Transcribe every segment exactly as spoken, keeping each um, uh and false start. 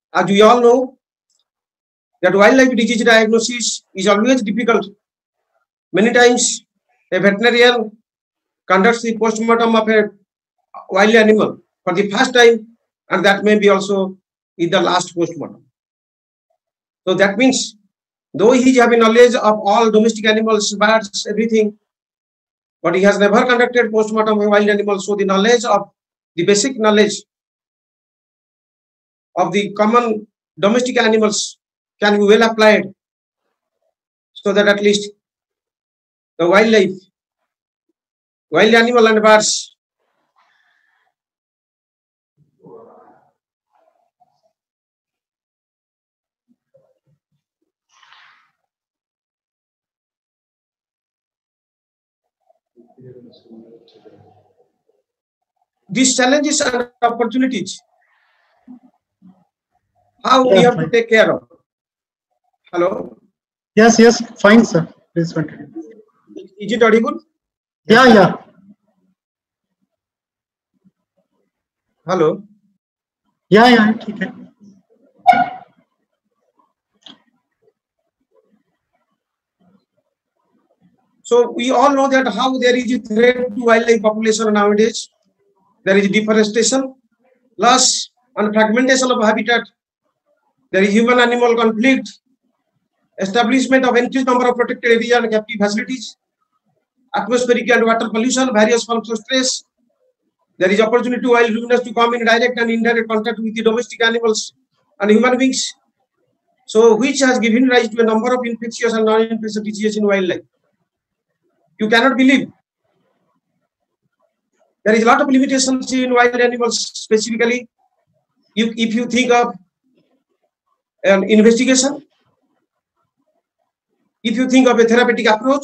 As we all know, that wildlife disease diagnosis is always difficult. Many times, a veterinarian conducts the postmortem of a wild animal for the first time, and that may be also is the last postmortem. So that means, though he is having knowledge of all domestic animals, birds, everything, but he has never conducted postmortem of a wild animal. So the knowledge of the basic knowledge of the common domestic animals can be well applied, so that at least the wildlife, wild animal and birds, these challenges and opportunities, how Yeah, we have fine. to take care of. Hello? Yes, yes, fine, sir. Please continue. Is it audible? Yeah, yeah. Hello? Yeah, yeah, okay. So we all know that how there is a threat to wildlife population nowadays. There is deforestation, loss and fragmentation of habitat. There is human-animal conflict, establishment of increased number of protected areas and captive facilities, atmospheric and water pollution, various forms of stress. There is opportunity to wild ruminants to come in direct and indirect contact with the domestic animals and human beings. So which has given rise to a number of infectious and non-infectious diseases in wildlife. You cannot believe. There is a lot of limitations in wild animals, specifically if, if you think of an investigation, if you think of a therapeutic approach,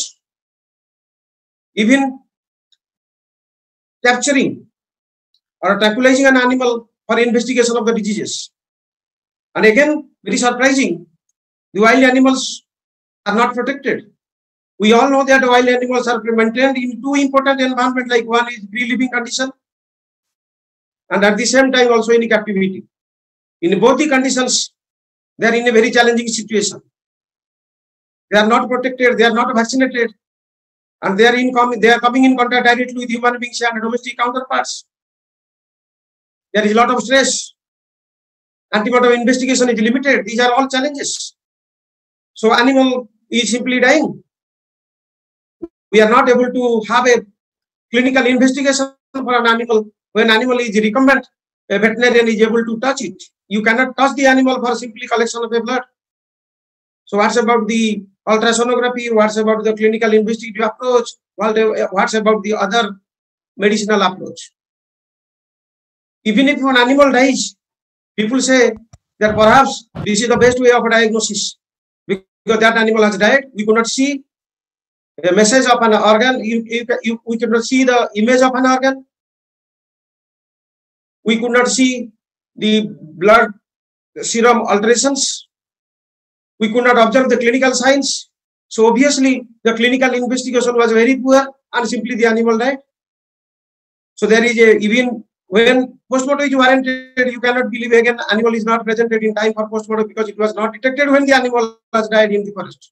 even capturing or tranquilizing an animal for investigation of the diseases. And again, very surprising, the wild animals are not protected. We all know that wild animals are maintained in two important environments, like one is free living condition, and at the same time also in captivity. In both the conditions, they are in a very challenging situation. They are not protected, they are not vaccinated, and they are in they are coming in contact directly with human beings and domestic counterparts. There is a lot of stress. Antimortem investigation is limited. These are all challenges. So animal is simply dying. We are not able to have a clinical investigation for an animal. When animal is recumbent, a veterinarian is able to touch it. You cannot touch the animal for simply collection of a blood. So what's about the ultrasonography? What's about the clinical investigative approach? What's about the other medicinal approach? Even if an animal dies, people say that perhaps this is the best way of a diagnosis, because that animal has died. We could not see a message of an organ. You, you, you, we could not see the image of an organ. We could not see the blood serum alterations. We could not observe the clinical signs. So obviously, the clinical investigation was very poor, and simply the animal died. So there is a, even when postmortem is warranted, you cannot believe again animal is not presented in time for postmortem because it was not detected when the animal has died in the forest.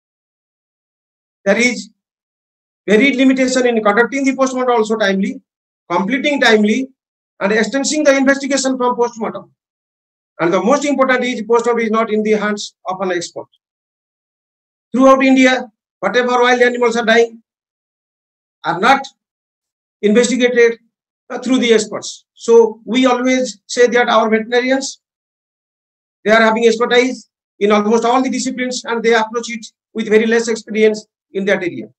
There is very limitation in conducting the postmortem also timely, completing timely, and extending the investigation from postmortem. And the most important is postmortem is not in the hands of an expert. Throughout India, whatever wild animals are dying are not investigated uh, through the experts. So we always say that our veterinarians, they are having expertise in almost all the disciplines, and they approach it with very less experience in that area.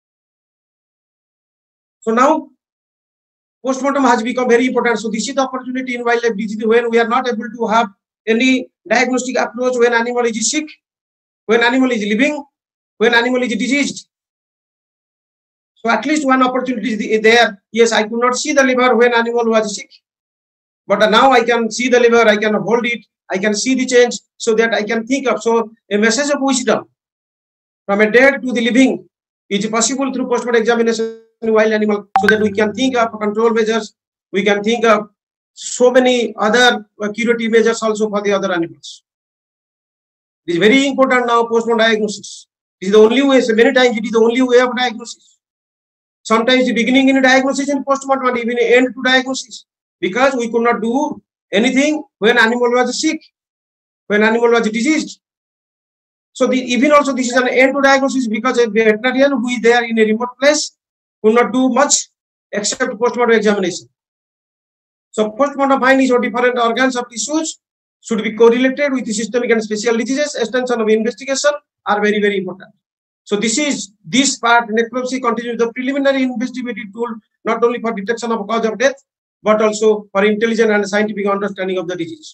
So now postmortem has become very important. So this is the opportunity in wildlife disease when we are not able to have any diagnostic approach when animal is sick, when animal is living, when animal is diseased. So at least one opportunity is there. Yes, I could not see the liver when animal was sick, but now I can see the liver, I can hold it, I can see the change, so that I can think of. So a message of wisdom from a dead to the living is possible through postmortem examination in wild animal, so that we can think of control measures, we can think of so many other uh, curative measures also for the other animals. It is very important now postmortem diagnosis. It is the only way. So many times it is the only way of diagnosis. Sometimes the beginning in diagnosis and postmortem and even end to diagnosis, because we could not do anything when animal was sick, when animal was diseased. So the, even also this is an end to diagnosis, because a veterinarian who is there in a remote place could not do much except postmortem examination. So postmortem findings of different organs of tissues should be correlated with the systemic and special diseases. Extension of investigation are very, very important. So this is this part, necropsy continues the preliminary investigative tool, not only for detection of cause of death, but also for intelligent and scientific understanding of the disease.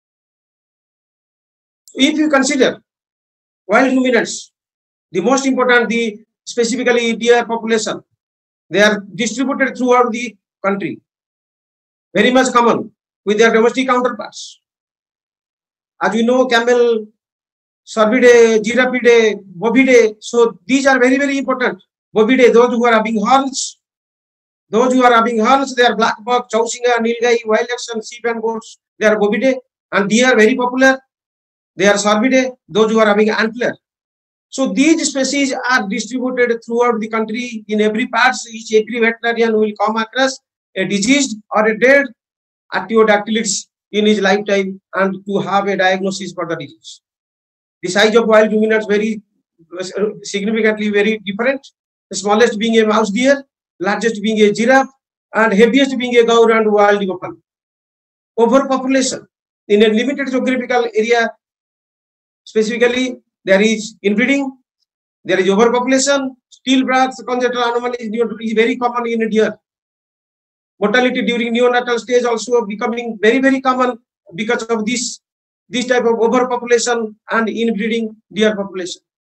If you consider wild ruminants, the most important, the specifically deer population, they are distributed throughout the country, very much common with their domestic counterparts. As we know, camel, cervidae, giraffidae, bovidae. So these are very, very important. Bovidae, those who are having horns, those who are having horns, they are black buck, chausinga, nilgai, wild oxen, sheep and goats. They are bovidae, and they are very popular. They are cervidae, those who are having antler. So these species are distributed throughout the country in every part. Each every veterinarian will come across a diseased or a dead artiodactylids in his lifetime, and to have a diagnosis for the disease. The size of wild ruminants very significantly very different. The smallest being a mouse deer, largest being a giraffe, and heaviest being a gaur and wild buffalo. Overpopulation in a limited geographical area, specifically there is inbreeding, there is overpopulation, stillbirths, congenital anomalies is very common in a deer. Mortality during neonatal stage also becoming very, very common because of this, this type of overpopulation and inbreeding deer population.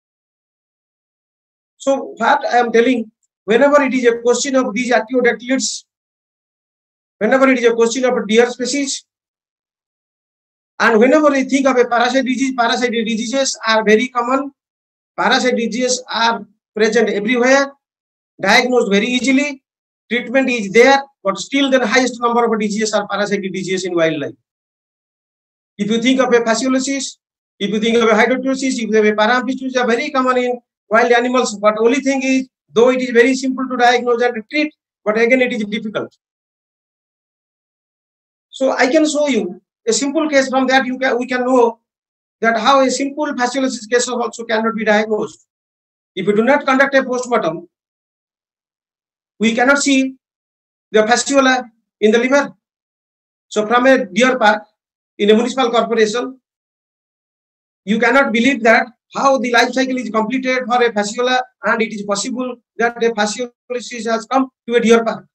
So what I am telling, whenever it is a question of these artiodactylids, whenever it is a question of a deer species, and whenever we think of a parasite disease, parasite diseases are very common. Parasite diseases are present everywhere, diagnosed very easily. Treatment is there, but still the highest number of diseases are parasitic diseases in wildlife. If you think of a fasciolosis, if you think of a hydrotrosis, if you have a parampistus, are very common in wild animals. But only thing is, though it is very simple to diagnose and treat, but again it is difficult. So I can show you a simple case. From that you can we can know that how a simple fasciolosis case also cannot be diagnosed. If you do not conduct a postmortem, we cannot see the fasciola in the liver. So from a deer park in a municipal corporation, you cannot believe that how the life cycle is completed for a fasciola, and it is possible that a fasciolosis has come to a deer park.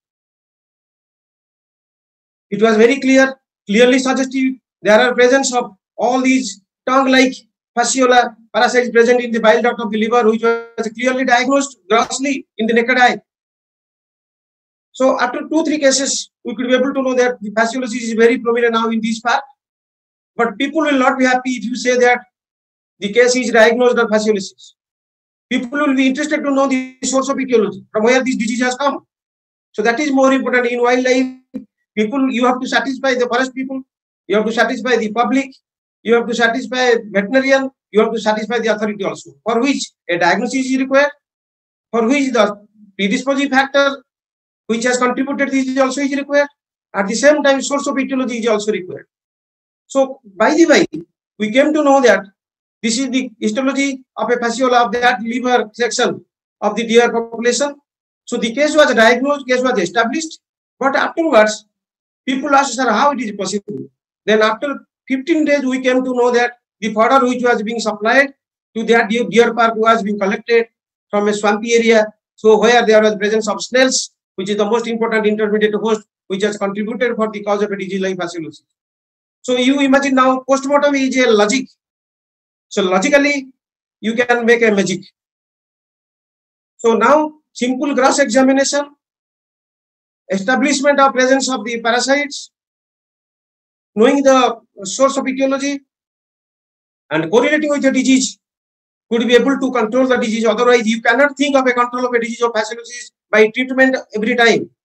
It was very clear, clearly suggestive. There are presence of all these tongue-like fasciola parasites present in the bile duct of the liver, which was clearly diagnosed grossly in the naked eye. So after two, three cases, we could be able to know that the fasciolosis is very prominent now in this part. But people will not be happy if you say that the case is diagnosed as fasciolosis. People will be interested to know the source of etiology, from where this disease has come. So that is more important in wildlife. People, you have to satisfy the forest people, you have to satisfy the public, you have to satisfy veterinarian, you have to satisfy the authority also, for which a diagnosis is required, for which the predisposing factor which has contributed this also is required. At the same time, source of etiology is also required. So by the way, we came to know that this is the histology of a fasciola of that liver section of the deer population. So the case was diagnosed, case was established, but afterwards, people asked, sir, how it is possible? Then after fifteen days, we came to know that the fodder which was being supplied to that deer park was being collected from a swampy area. So where there was presence of snails, which is the most important intermediate host, which has contributed for the cause of a disease like fasciolosis. So you imagine now, postmortem is a logic. So logically, you can make a magic. So now, simple gross examination, establishment of presence of the parasites, knowing the source of etiology, and correlating with the disease, could be able to control the disease. Otherwise, you cannot think of a control of a disease of fasciolosis by treatment every time.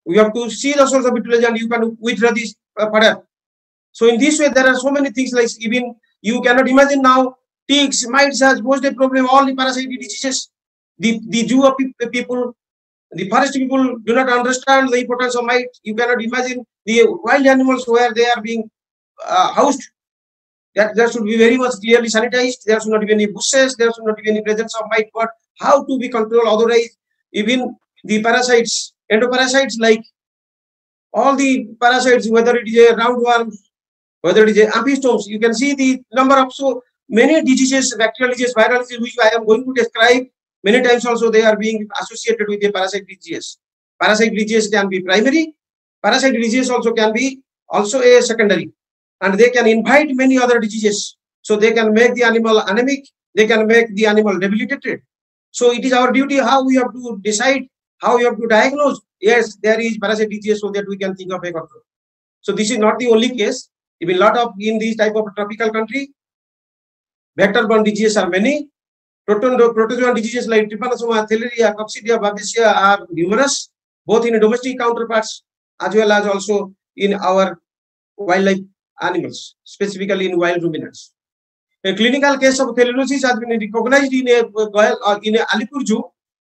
We have to see the source of etiology and you can withdraw this uh, further. So in this way, there are so many things like even you cannot imagine now ticks, mites has posed a problem, all the parasitic diseases. The, the zoo of people, the forest people do not understand the importance of mite. You cannot imagine the wild animals where they are being uh, housed. That there should be very much clearly sanitized. There should not be any bushes. There should not be any presence of mite. But how to be controlled? Otherwise, even the parasites, endoparasites like all the parasites, whether it is a roundworm, whether it is a amphistomes, you can see the number of so many diseases, bacterial diseases, viral diseases, which I am going to describe. Many times also they are being associated with the parasite disease. Parasite disease can be primary. Parasite disease also can be also a secondary. And they can invite many other diseases. So they can make the animal anemic. They can make the animal debilitated. So it is our duty how we have to decide, how we have to diagnose. Yes, there is parasite disease so that we can think of a control. So this is not the only case. Even a lot of in these type of tropical country, vector-borne diseases are many. Protozoan diseases like Trypanosoma, Theileria, Coccidia, Babesia are numerous, both in domestic counterparts as well as also in our wildlife animals, specifically in wild ruminants. A clinical case of theileriosis has been recognized in a uh, in a Alipur Zoo.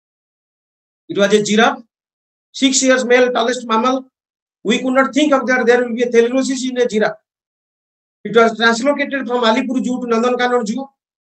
It was a giraffe, six years male, tallest mammal. We could not think of that there will be a theileriosis in a giraffe. It was translocated from Alipur Zoo to Nandankanan Zoo.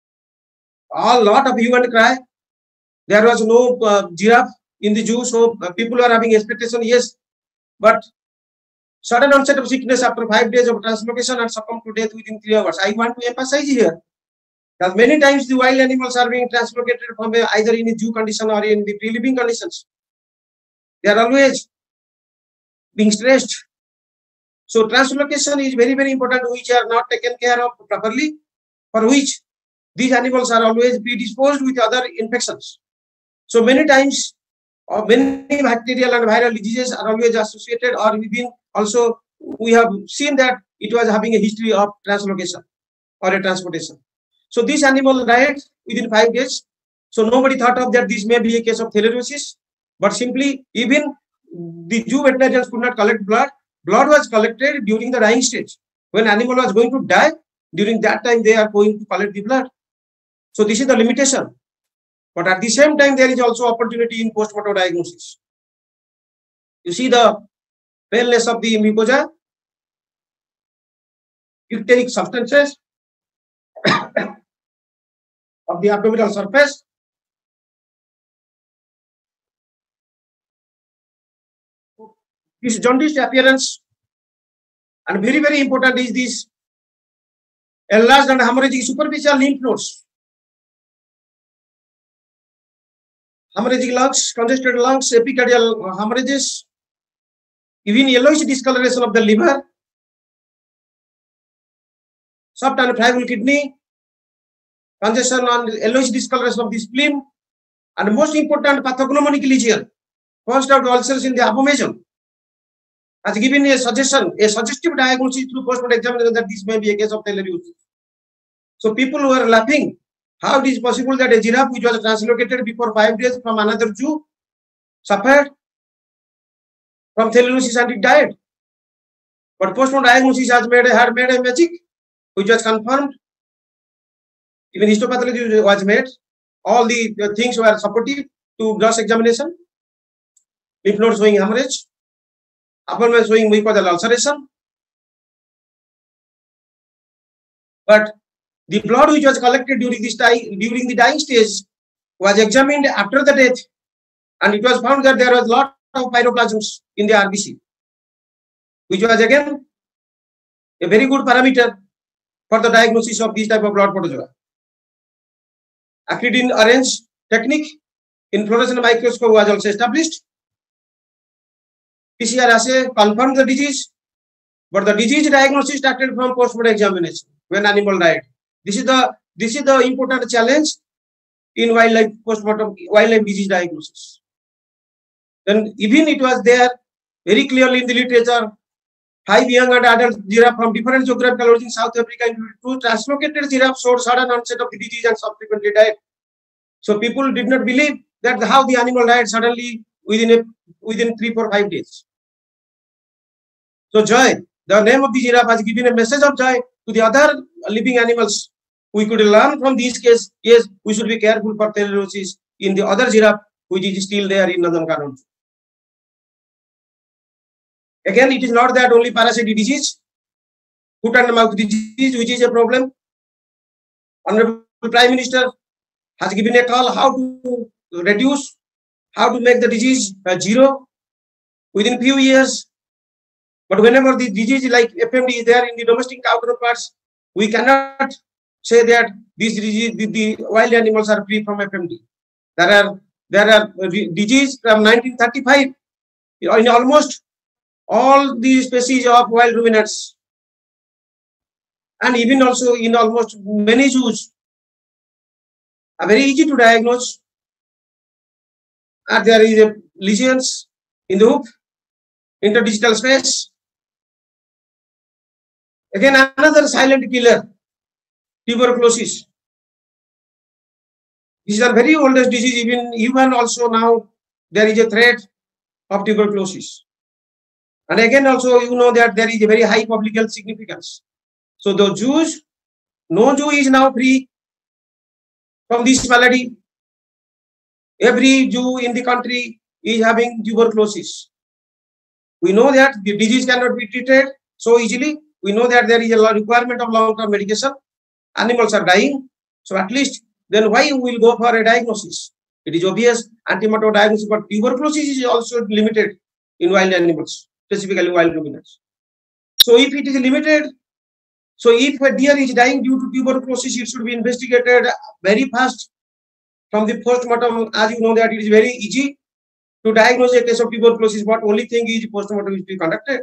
A lot of hue and cry. There was no uh, giraffe in the zoo, so uh, people are having expectation, yes, but sudden onset of sickness after five days of translocation and succumb to death within three hours. I want to emphasize here that many times the wild animals are being translocated from a, either in a zoo condition or in the pre-living conditions. They are always being stressed. So translocation is very, very important, which are not taken care of properly, for which these animals are always predisposed with other infections. So many times, or many bacterial and viral diseases are always associated, or even also we have seen that it was having a history of translocation or a transportation. So this animal died within five days. So nobody thought of that this may be a case of theileriosis, but simply even the zoo veterinarians could not collect blood. Blood was collected during the dying stage. When animal was going to die, during that time they are going to collect the blood. So this is the limitation. But at the same time, there is also opportunity in post-mortem diagnosis. You see the paleness of the mucosa, icteric substances of the abdominal surface. This jaundiced appearance, and very, very important is this enlarged and hemorrhagic superficial lymph nodes. Hemorrhagic lungs, congested lungs, epicardial hemorrhages, even yellowish discoloration of the liver, soft and friable kidney, congestion and yellowish discoloration of the spleen, and most important pathognomonic lesion, first out ulcers in the abomasum, has given a suggestion, a suggestive diagnosis through post-mortem examination that this may be a case of theileriosis. So people were laughing. How it is possible that a giraffe which was translocated before five days from another zoo suffered from theileriosis and it died? But post-mortem diagnosis has made a, had made a magic, which was confirmed. Even histopathology was made. All the, the things were supportive to gross examination. Lymph node showing hemorrhage, abdomen showing mucosal ulceration. But the blood which was collected during this die, during the dying stage was examined after the death, and it was found that there was a lot of pyroplasms in the R B C, which was again a very good parameter for the diagnosis of this type of blood protozoa. Acridine orange technique in fluorescent microscope was also established. P C R assay confirmed the disease, but the disease diagnosis started from post-mortem examination when animal died. This is the this is the important challenge in wildlife postmortem wildlife disease diagnosis. Then even it was there very clearly in the literature. Five young and adult giraffe from different geographical origins, South Africa, two translocated giraffes showed sudden onset of the disease and subsequently died. So people did not believe that how the animal died suddenly within a, within three, four, five days. So joy, the name of the giraffe has given a message of joy to the other living animals. We could learn from these cases. Yes, we should be careful for theileriosis in the other giraffe, which is still there in Nandankanan. Again, it is not that only parasitic disease, foot and mouth disease, which is a problem. Honorable Prime Minister has given a call how to reduce, how to make the disease uh, zero within few years. But whenever the disease like F M D is there in the domestic counterparts, we cannot say that this disease, the, the wild animals are free from F M D. There are there are disease from nineteen thirty-five in almost all the species of wild ruminants, and even also in almost many zoos, are very easy to diagnose. And there is a lesions in the hoof, interdigital space. Again, another silent killer, tuberculosis. This is a very oldest disease. Even even also now there is a threat of tuberculosis. And again, also you know that there is a very high public health significance. So the Jews, no Jew is now free from this malady. Every Jew in the country is having tuberculosis. We know that the disease cannot be treated so easily. We know that there is a requirement of long-term medication. Animals are dying. So at least then why we will go for a diagnosis? It is obvious antimicrobial diagnosis, but tuberculosis is also limited in wild animals, specifically wild ruminants. So if it is limited, so if a deer is dying due to tuberculosis, it should be investigated very fast from the postmortem. As you know that it is very easy to diagnose a case of tuberculosis, but only thing is postmortem is to be conducted.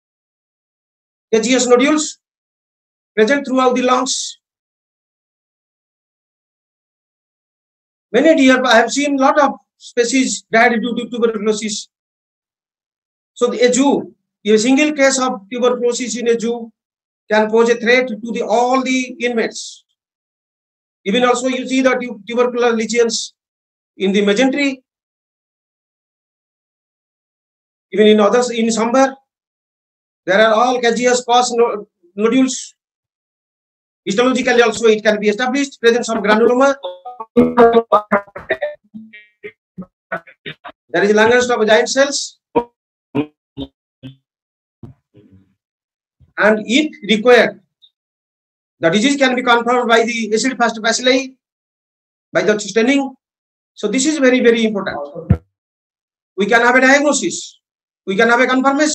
K G S nodules present throughout the lungs. Many deer, I have seen a lot of species died due to tuberculosis. So a zoo, a single case of tuberculosis in a zoo can pose a threat to the all the inmates. Even also you see the tubercular lesions in the mesentery, even in others in Sambar. There are all K G S cause nodules. Histologically also it can be established presence of granuloma. There is Langerhans of giant cells, and if required, the disease can be confirmed by the acid fast bacilli, by the staining. So this is very very important. We can have a diagnosis. We can have a confirmation.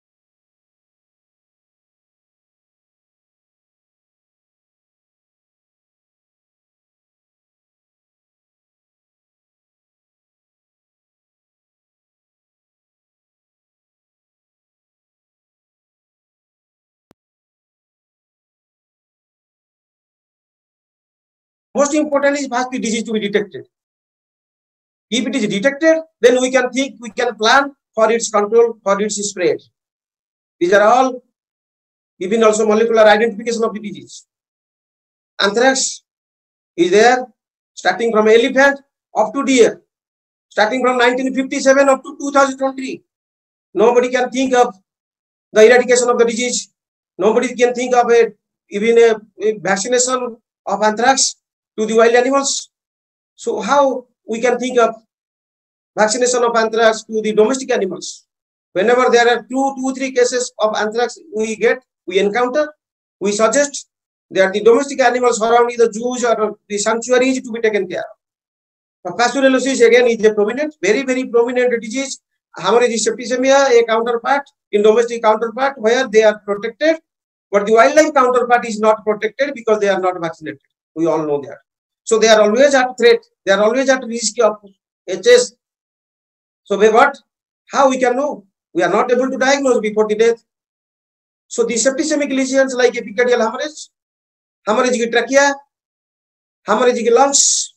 Most important is first the disease to be detected. If it is detected, then we can think, we can plan for its control, for its spread. These are all, even also molecular identification of the disease. Anthrax is there, starting from elephant up to deer, starting from nineteen fifty-seven up to two thousand twenty. Nobody can think of the eradication of the disease. Nobody can think of a, even a, a vaccination of anthrax to the wild animals. So how we can think of vaccination of anthrax to the domestic animals? Whenever there are two, two, three cases of anthrax we get, we encounter, we suggest that the domestic animals surrounding the zoos or the sanctuaries to be taken care of. Pasteurellosis again is a prominent, very, very prominent disease. Hemorrhagic septicemia, a counterpart in domestic counterpart where they are protected, but the wildlife counterpart is not protected because they are not vaccinated. We all know that. So they are always at threat. They are always at risk of H S. So we what? How we can know? We are not able to diagnose before the death. So the septicemic lesions like epicardial hemorrhage, hemorrhagic trachea, hemorrhagic lungs,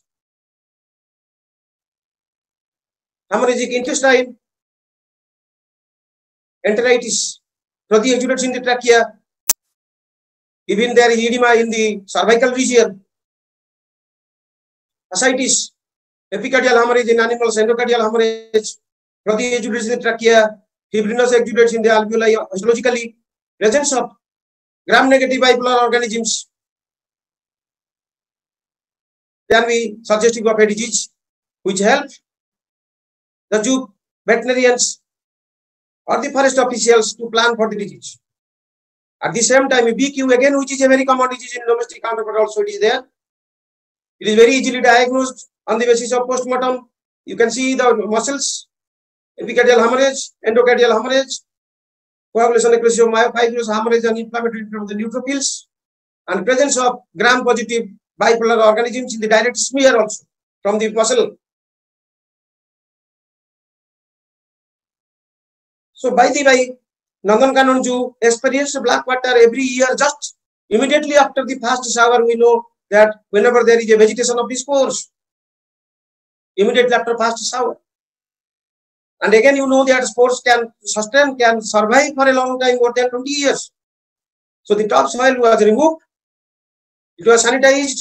hemorrhagic intestine, enteritis, Prati exudates in the trachea, even there is edema in the cervical region, ascites, epicardial hemorrhage in animals, endocardial hemorrhage, Prati exudates in the trachea, fibrinous exudates in the alveoli, histologically, presence of gram-negative bipolar organisms can be suggestive of a disease, which help the zoo veterinarians or the forest officials to plan for the disease. At the same time, B Q again, which is a very common disease in domestic counterpart, also it is there. It is very easily diagnosed on the basis of postmortem. You can see the muscles, epicardial hemorrhage, endocardial hemorrhage, coagulation necrosis of myofibrous hemorrhage and inflammatory from the neutrophils, and presence of gram-positive bipolar organisms in the direct smear also from the muscle. So by the way, Nandankanan Zoo experiences black water every year. Just immediately after the first shower, we know that whenever there is a vegetation of the spores, immediately after first shower. And again, you know that spores can sustain, can survive for a long time, more than twenty years. So the topsoil was removed, it was sanitized.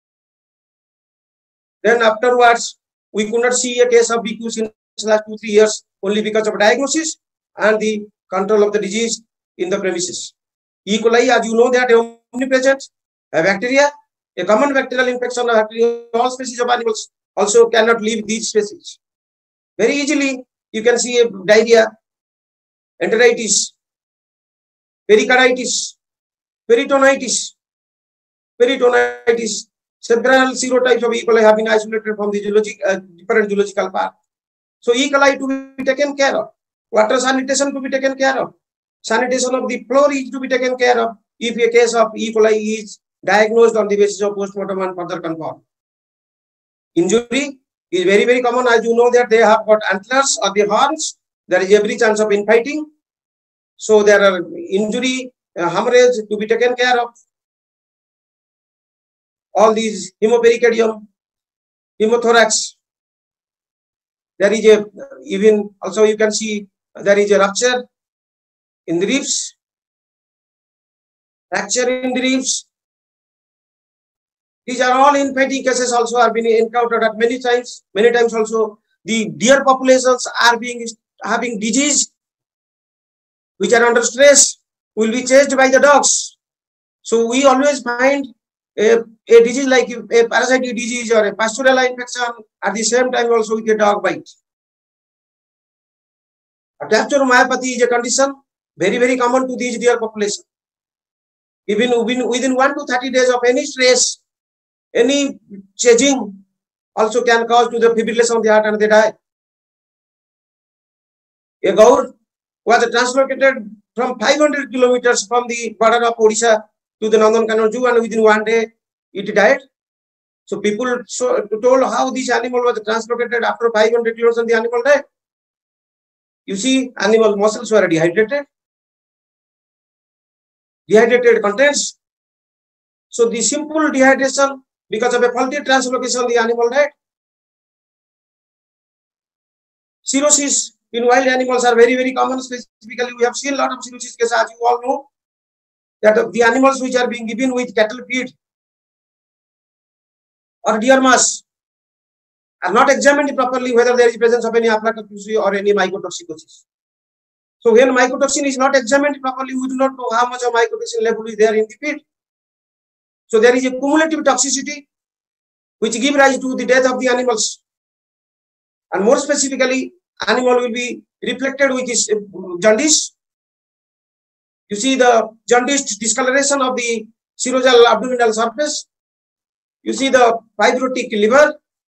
Then afterwards, we could not see a case of B Q in the last two, three years, only because of diagnosis and the control of the disease in the premises. E. coli, as you know, that omnipresent, a bacteria, a common bacterial infection of bacteria, all species of animals also cannot leave these species. Very easily, you can see a diarrhea, enteritis, pericarditis, peritonitis, peritonitis. Several serotypes of E. coli have been isolated from the geologic, uh, different geological path. So E. coli to be taken care of. Water sanitation to be taken care of. Sanitation of the floor is to be taken care of if a case of E. coli is diagnosed on the basis of postmortem and further confirmed. Injury is very, very common. As you know that they have got antlers or the horns. There is every chance of infighting. So there are injury, uh, hemorrhage to be taken care of. All these hemopericardium, hemothorax. There is a, even also you can see there is a rupture in the ribs, fracture in the ribs. These are all infighting cases also are being encountered at many times. Many times also the deer populations are being having disease which are under stress, will be chased by the dogs. So we always find a, a disease like a parasitic disease or a Pasteurella infection at the same time also with a dog bite. Dipteromyopathy is a condition very, very common to these deer population. Even within, within one to thirty days of any stress, any chasing also can cause to the fibrillation of the heart and they die. A gaur was translocated from five hundred kilometers from the border of Odisha to the Nandankanan Zoo, and within one day it died. So people so, told how this animal was translocated after five hundred kilometers and the animal died. You see, animal muscles were dehydrated. Dehydrated contents. So the simple dehydration because of a faulty translocation, the animal died. Cirrhosis in wild animals are very, very common. Specifically, we have seen a lot of cirrhosis cases, as you all know, that the animals which are being given with cattle feed or deer mass are not examined properly whether there is presence of any aflatoxin or any mycotoxicosis. So when mycotoxin is not examined properly, we do not know how much of mycotoxin level is there in the feed. So there is a cumulative toxicity which give rise to the death of the animals. And more specifically, animal will be reflected with is jaundice. You see the jaundiced discoloration of the serosal abdominal surface. You see the fibrotic liver,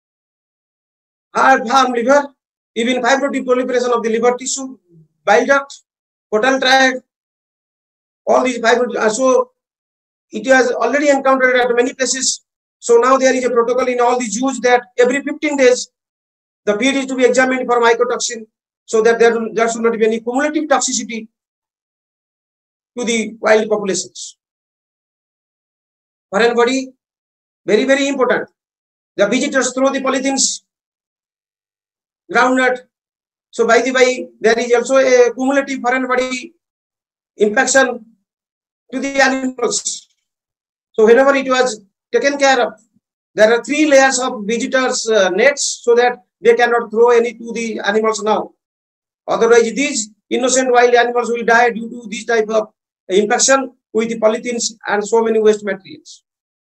hard farm liver, even fibrotic proliferation of the liver tissue, bile duct, portal tract, all these fibrotic. Uh, so it has already encountered at many places. So now there is a protocol in all the zoos that every fifteen days the feed is to be examined for mycotoxin, so that there, there should not be any cumulative toxicity to the wild populations. Foreign body, very, very important. The visitors throw the polythenes, groundnut. So by the way, there is also a cumulative foreign body infection to the animals. So whenever it was taken care of, there are three layers of visitors uh, nets so that they cannot throw any to the animals now. Otherwise, these innocent wild animals will die due to this type of infection with the polythenes and so many waste materials.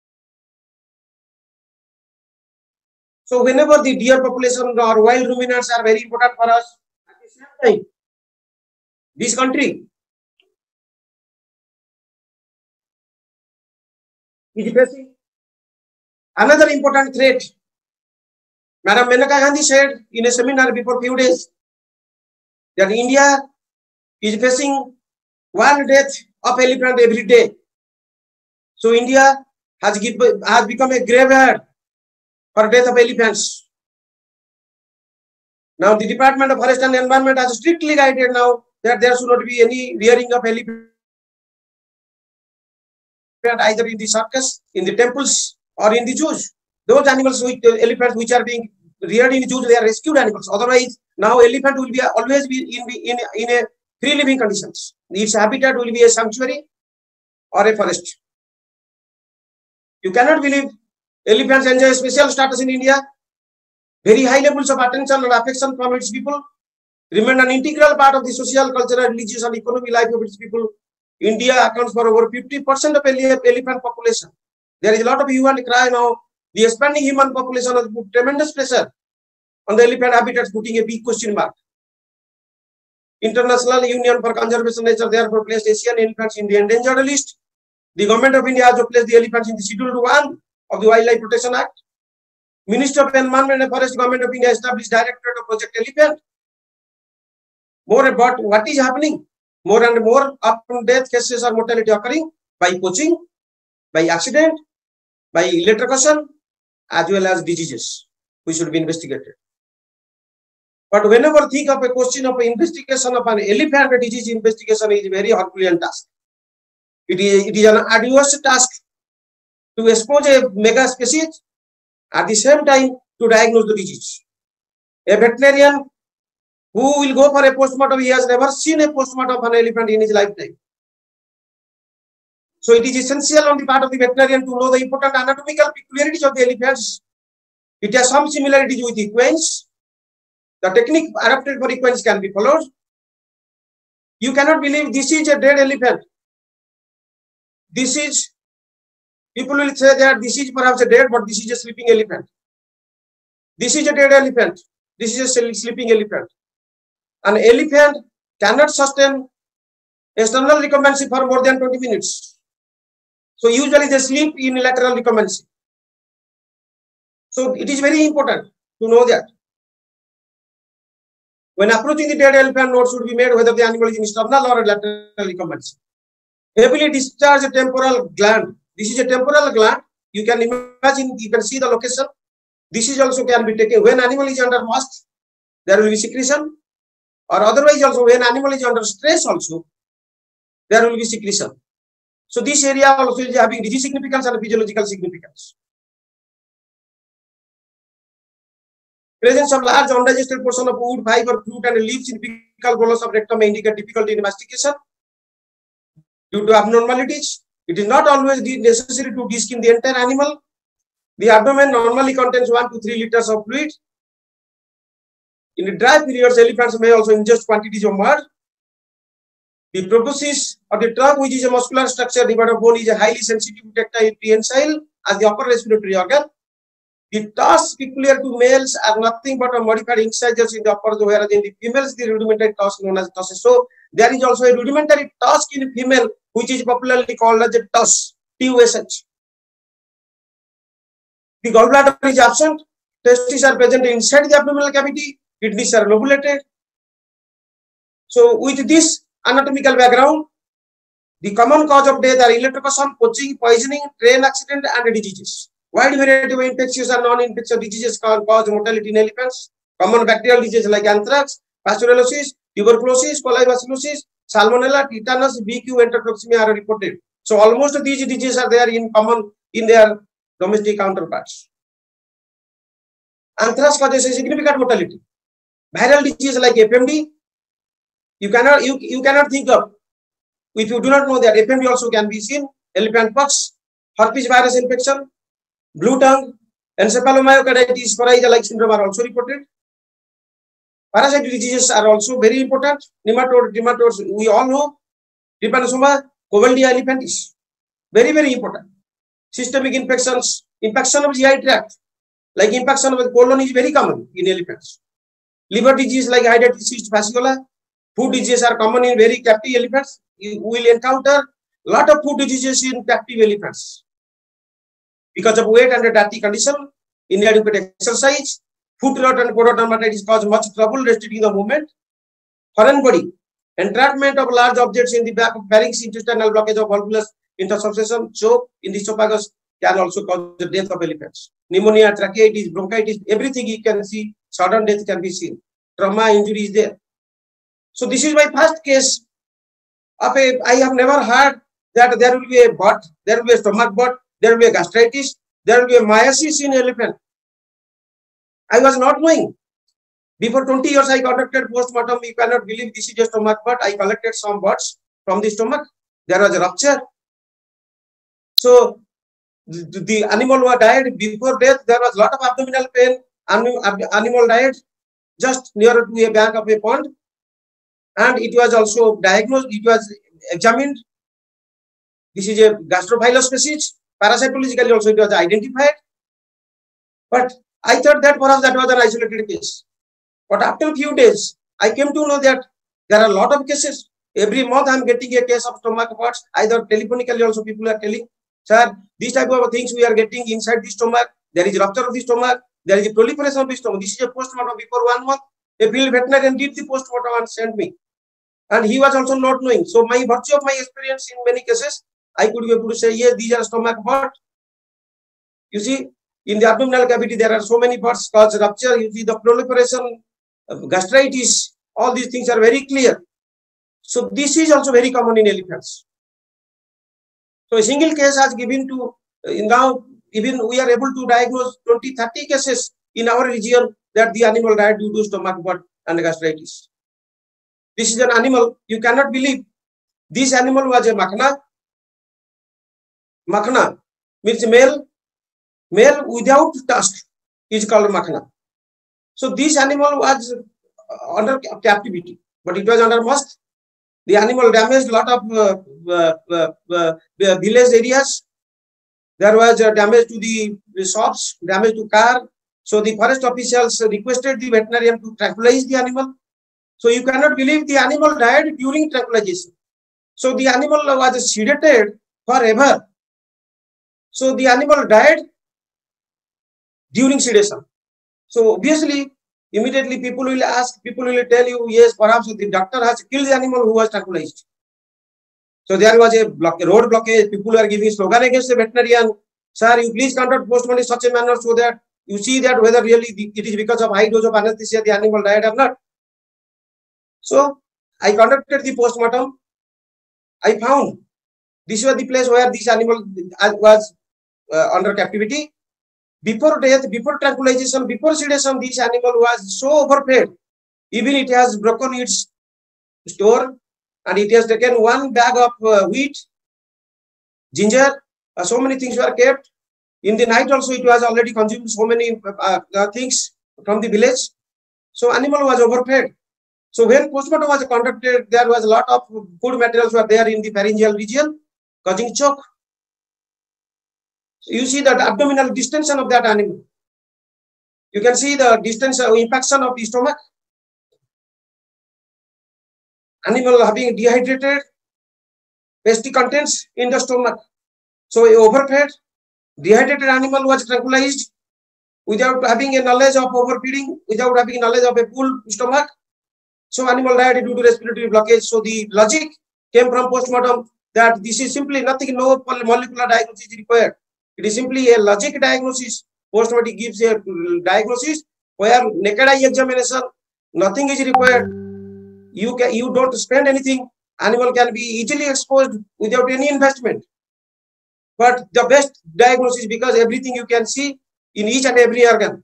So whenever the deer population or wild ruminants are very important for us, at the same time, this country is facing another important threat. Madam Menaka Gandhi said in a seminar before few days that India is facing one death of elephant every day. So India has, give, has become a graveyard for death of elephants. Now the Department of Forest and Environment has strictly guided now that there should not be any rearing of elephant either in the circus, in the temples, or in the zoos. Those animals, which, uh, elephants which are being reared in zoos, they are rescued animals. Otherwise, now elephant will be always be in in in a free living conditions. Its habitat will be a sanctuary or a forest. You cannot believe elephants enjoy special status in India. Very high levels of attention and affection from its people. Remain an integral part of the social, cultural, religious, and economic life of its people. India accounts for over fifty percent of elephant population. There is a lot of hue and cry now. The expanding human population has put tremendous pressure on the elephant habitats, putting a big question mark. International Union for Conservation Nature therefore placed Asian elephants in the endangered list. The government of India has placed the elephants in the Schedule one of the Wildlife Protection Act. Minister of Environment and Forest, Government of India established Directorate of Project Elephant. More about what is happening. More and more often death cases or mortality occurring by poaching, by accident, by electrocution, as well as diseases, which should be investigated. But whenever think of a question of an investigation of an elephant disease, investigation is a very Herculean task. It is, it is an arduous task to expose a mega species, at the same time to diagnose the disease. A veterinarian who will go for a postmortem, he has never seen a postmortem of an elephant in his lifetime. So it is essential on the part of the veterinarian to know the important anatomical peculiarities of the elephants. It has some similarities with equines. The technique adapted for equines can be followed. You cannot believe this is a dead elephant. This is, people will say that this is perhaps a dead, but this is a sleeping elephant. This is a dead elephant. This is a sleeping elephant. An elephant cannot sustain external recumbency for more than twenty minutes. So usually they sleep in lateral recumbency. So it is very important to know that. When approaching the dead elephant, note should be made whether the animal is in external or lateral recumbency. Heavily discharged temporal gland. This is a temporal gland. You can imagine, you can see the location. This is also can be taken. When animal is under must, there will be secretion. Or otherwise also when animal is under stress also, there will be secretion. So this area also is having disease significance and physiological significance. Presence of large undigested portion of wood, fiber, fruit and leaves in fecal bolus of rectum may indicate difficulty in mastication. Due to abnormalities, it is not always necessary to de-skin the entire animal. The abdomen normally contains one to three liters of fluid. In the dry periods, elephants may also ingest quantities of mud. The proboscis of the trunk, which is a muscular structure divided of bone, is a highly sensitive tactile prehensile as the upper respiratory organ. The tusks peculiar to males are nothing but a modified incisors in the upper, whereas in the females, the rudimentary tusk known as tusk. So there is also a rudimentary tusk in female, which is popularly called as a tusk, T U S H. The gallbladder is absent. Testes are present inside the abdominal cavity. Kidneys are lobulated. So with this anatomical background, the common cause of death are electrocution, poaching, poisoning, train accident, and diseases. Wide variety of infectious and non-infectious diseases can cause mortality in elephants. Common bacterial diseases like anthrax, pasteurellosis, tuberculosis, coli-bacillosis, salmonella, tetanus, B Q, enterotoxemia are reported. So almost these diseases are there in common in their domestic counterparts. Anthrax causes a significant mortality. Viral disease like F M D, you cannot you, you cannot think of. If you do not know that F M D also can be seen, elephant pox, herpes virus infection, blue tongue, encephalomyocarditis, coryza-like syndrome are also reported. Parasite diseases are also very important. Nematode, nematodes, we all know. Trypanosoma covaldia elephantis, very, very important. Systemic infections, infection of G I tract, like infection of the colon is very common in elephants. Liver disease like hydatid cyst fascicola. Food diseases are common in very captive elephants. You will encounter lot of food diseases in captive elephants because of weight and dirty condition, inadequate exercise. Foot rot and pododermatitis cause much trouble restricting the movement. Foreign body, entrapment of large objects in the back of pharynx, intestinal blockage of volvulus intersuspension, choke in the esophagus can also cause the death of elephants. Pneumonia, tracheitis, bronchitis, everything you can see, sudden death can be seen. Trauma, injury is there. So this is my first case of a, I have never heard that there will be a butt, there will be a stomach butt, there will be a gastritis, there will be a myositis in elephant. I was not knowing. Before twenty years, I conducted postmortem. You cannot believe this is a stomach butt. I collected some butts from the stomach. There was a rupture. So the, the animal who died before death, there was a lot of abdominal pain. Animal died just near to a bank of a pond. And it was also diagnosed, it was examined. This is a gastrophilus species. Parasitologically also it was identified. But I thought that perhaps that was an isolated case. But after a few days, I came to know that there are a lot of cases. Every month I am getting a case of stomach butts. Either telephonically also people are telling, sir, these type of things we are getting inside the stomach. There is rupture of the stomach. There is a proliferation of the stomach. This is a postmortem before one month. A field veterinarian did the postmortem and sent me. And he was also not knowing. So my virtue of my experience in many cases, I could be able to say, yes, these are stomach butts. You see, in the abdominal cavity, there are so many butts cause rupture. You see the proliferation, uh, gastritis, all these things are very clear. So this is also very common in elephants. So a single case has given to, uh, now even we are able to diagnose twenty, thirty cases in our region that the animal died due to stomach butt and gastritis. This is an animal, you cannot believe. This animal was a makhna. Makhna means male, male without tusk is called makhna. So this animal was under captivity, but it was under musk. The animal damaged a lot of uh, uh, uh, uh, village areas. There was uh, damage to the, the shops, damage to car. So the forest officials requested the veterinarian to tranquilize the animal. So you cannot believe the animal died during tranquilization. So the animal was sedated forever. So the animal died during sedation. So obviously, immediately people will ask, people will tell you, yes, perhaps the doctor has killed the animal who was tranquilized. So there was a, block, a road blockage. People were giving slogan against the veterinarian. Sir, you please conduct postmortem in such a manner so that you see that whether really the, it is because of high dose of anesthesia the animal died or not. So I conducted the postmortem. I found this was the place where this animal was uh, under captivity. Before death, before tranquilization, before sedation, this animal was so overfed. Even it has broken its store and it has taken one bag of uh, wheat, ginger, uh, so many things were kept. In the night also it was already consumed so many uh, uh, things from the village. So animal was overfed. So when postmortem was conducted, there was a lot of food materials were there in the pharyngeal region, causing choke. So you see that abdominal distension of that animal. You can see the distance of impaction of the stomach. Animal having dehydrated pasty contents in the stomach. So a overfed, dehydrated animal was tranquilized without having a knowledge of overfeeding, without having knowledge of a full stomach. So animal died due to respiratory blockage. So the logic came from postmortem that this is simply nothing, no molecular diagnosis is required. It is simply a logic diagnosis. Postmortem gives a diagnosis where naked eye examination, nothing is required. You can, you don't spend anything. Animal can be easily exposed without any investment. But the best diagnosis because everything you can see in each and every organ.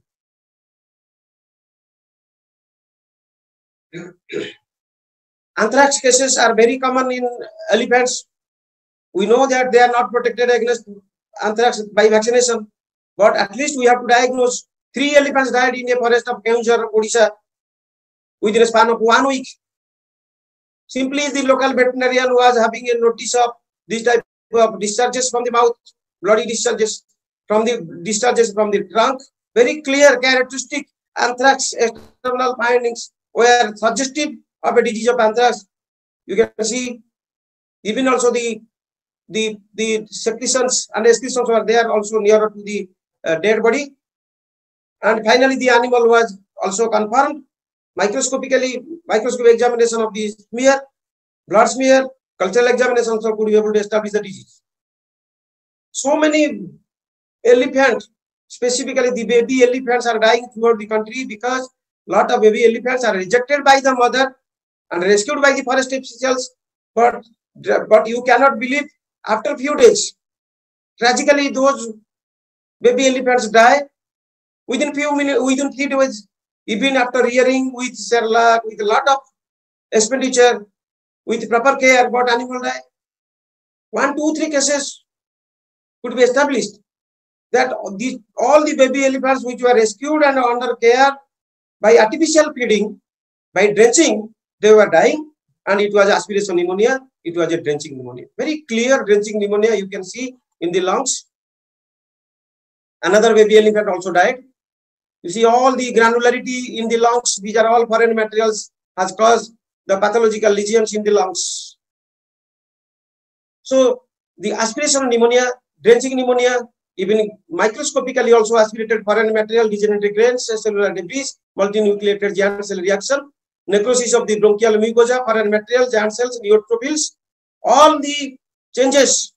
Anthrax cases are very common in elephants. We know that they are not protected against anthrax by vaccination, but at least we have to diagnose. Three elephants died in a forest of Keonjhar, Odisha. within a span of one week. Simply the local veterinarian was having a notice of this type of discharges from the mouth, bloody discharges from the discharges from the trunk, very clear characteristic anthrax external findings were suggestive of a disease of anthrax. You can see even also the the the secretions and excretions were there also nearer to the uh, dead body. And finally the animal was also confirmed microscopically, microscopic examination of the smear, blood smear, cultural examination also could be able to establish the disease. So many elephants, specifically the baby elephants, are dying throughout the country because lot of baby elephants are rejected by the mother and rescued by the forest officials. But, but you cannot believe, after a few days, tragically those baby elephants die within few minutes, within three days, even after rearing with Cerelac, with a lot of expenditure, with proper care, but animal die. One, two, three cases could be established that the, all the baby elephants which were rescued and under care by artificial feeding, by drenching, they were dying, and it was aspiration pneumonia. It was a drenching pneumonia. Very clear drenching pneumonia you can see in the lungs. Another baby elephant also died. You see all the granularity in the lungs. These are all foreign materials has caused the pathological lesions in the lungs. So the aspiration pneumonia, drenching pneumonia, even microscopically also aspirated foreign material, degenerative grains, cellular debris, multinucleated giant cell reaction, necrosis of the bronchial mucosa, foreign material, giant cells, neutrophils, all the changes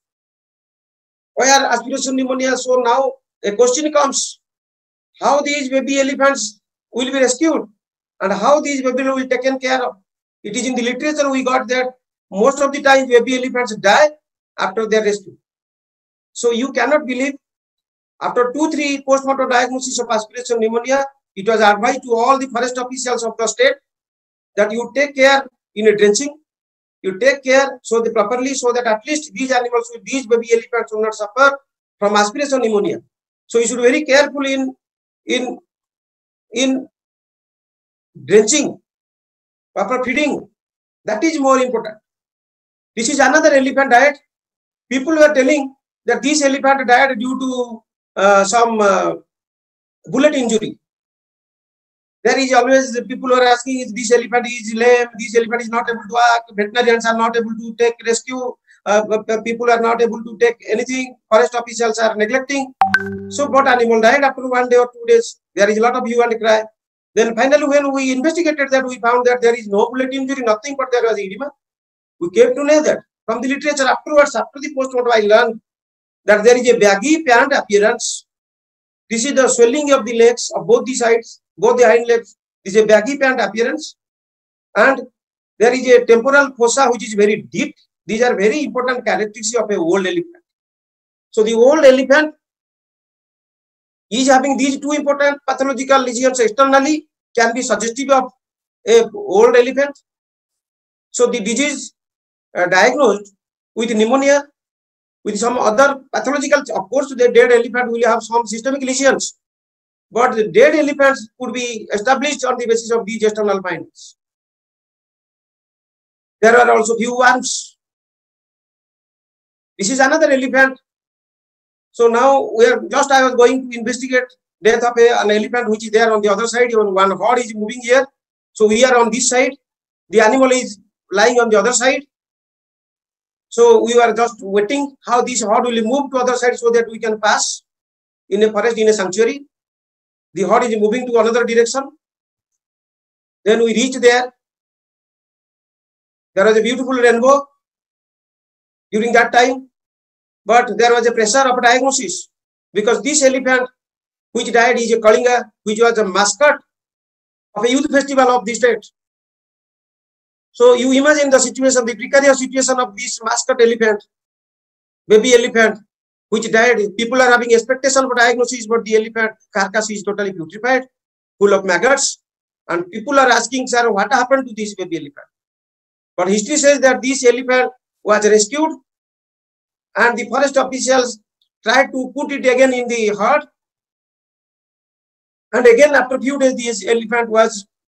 where aspiration pneumonia. So now a question comes, how these baby elephants will be rescued and how these baby will be taken care of. It is in the literature we got that most of the time baby elephants die after their rescue. So you cannot believe, after two, three post-mortem diagnosis of aspiration pneumonia, it was advised to all the forest officials of the state that you take care in a drenching, you take care so that properly, so that at least these animals, these baby elephants will not suffer from aspiration pneumonia. So you should be very careful in in in drenching, proper feeding. That is more important. This is another elephant diet. People were telling that this elephant died due to uh, some uh, bullet injury. There is always people who are asking, is this elephant is lame, this elephant is not able to act, veterinarians are not able to take rescue, uh, people are not able to take anything, forest officials are neglecting. So what animal died after one day or two days? There is a lot of hue and cry. Then finally when we investigated that, we found that there is no bullet injury, nothing, but there was edema. We came to know that from the literature afterwards, after the post-mortem, I learned that there is a baggy pant appearance. This is the swelling of the legs of both the sides, both the hind legs. This is a baggy pant appearance. And there is a temporal fossa which is very deep. These are very important characteristics of a old elephant. So the old elephant is having these two important pathological lesions externally, can be suggestive of a old elephant. So the disease uh, diagnosed with pneumonia, with some other pathological, of course the dead elephant will have some systemic lesions, but the dead elephants could be established on the basis of these external findings. There are also few worms. This is another elephant. So now we are just, I was going to investigate death of a, an elephant which is there on the other side. Even one horde is moving here. So we are on this side. The animal is lying on the other side. So we were just waiting how this horde will move to other side so that we can pass in a forest, in a sanctuary. The horde is moving to another direction. Then we reach there. There was a beautiful rainbow during that time, but there was a pressure of diagnosis because this elephant which died is a Kalinga, which was a mascot of a youth festival of the state. So you imagine the situation, the precarious situation of this mascot elephant, baby elephant, which died. People are having expectation for diagnosis, but the elephant carcass is totally putrefied, full of maggots, and people are asking, sir, what happened to this baby elephant? But history says that this elephant was rescued, and the forest officials tried to put it again in the herd. And again, after a few days, this elephant was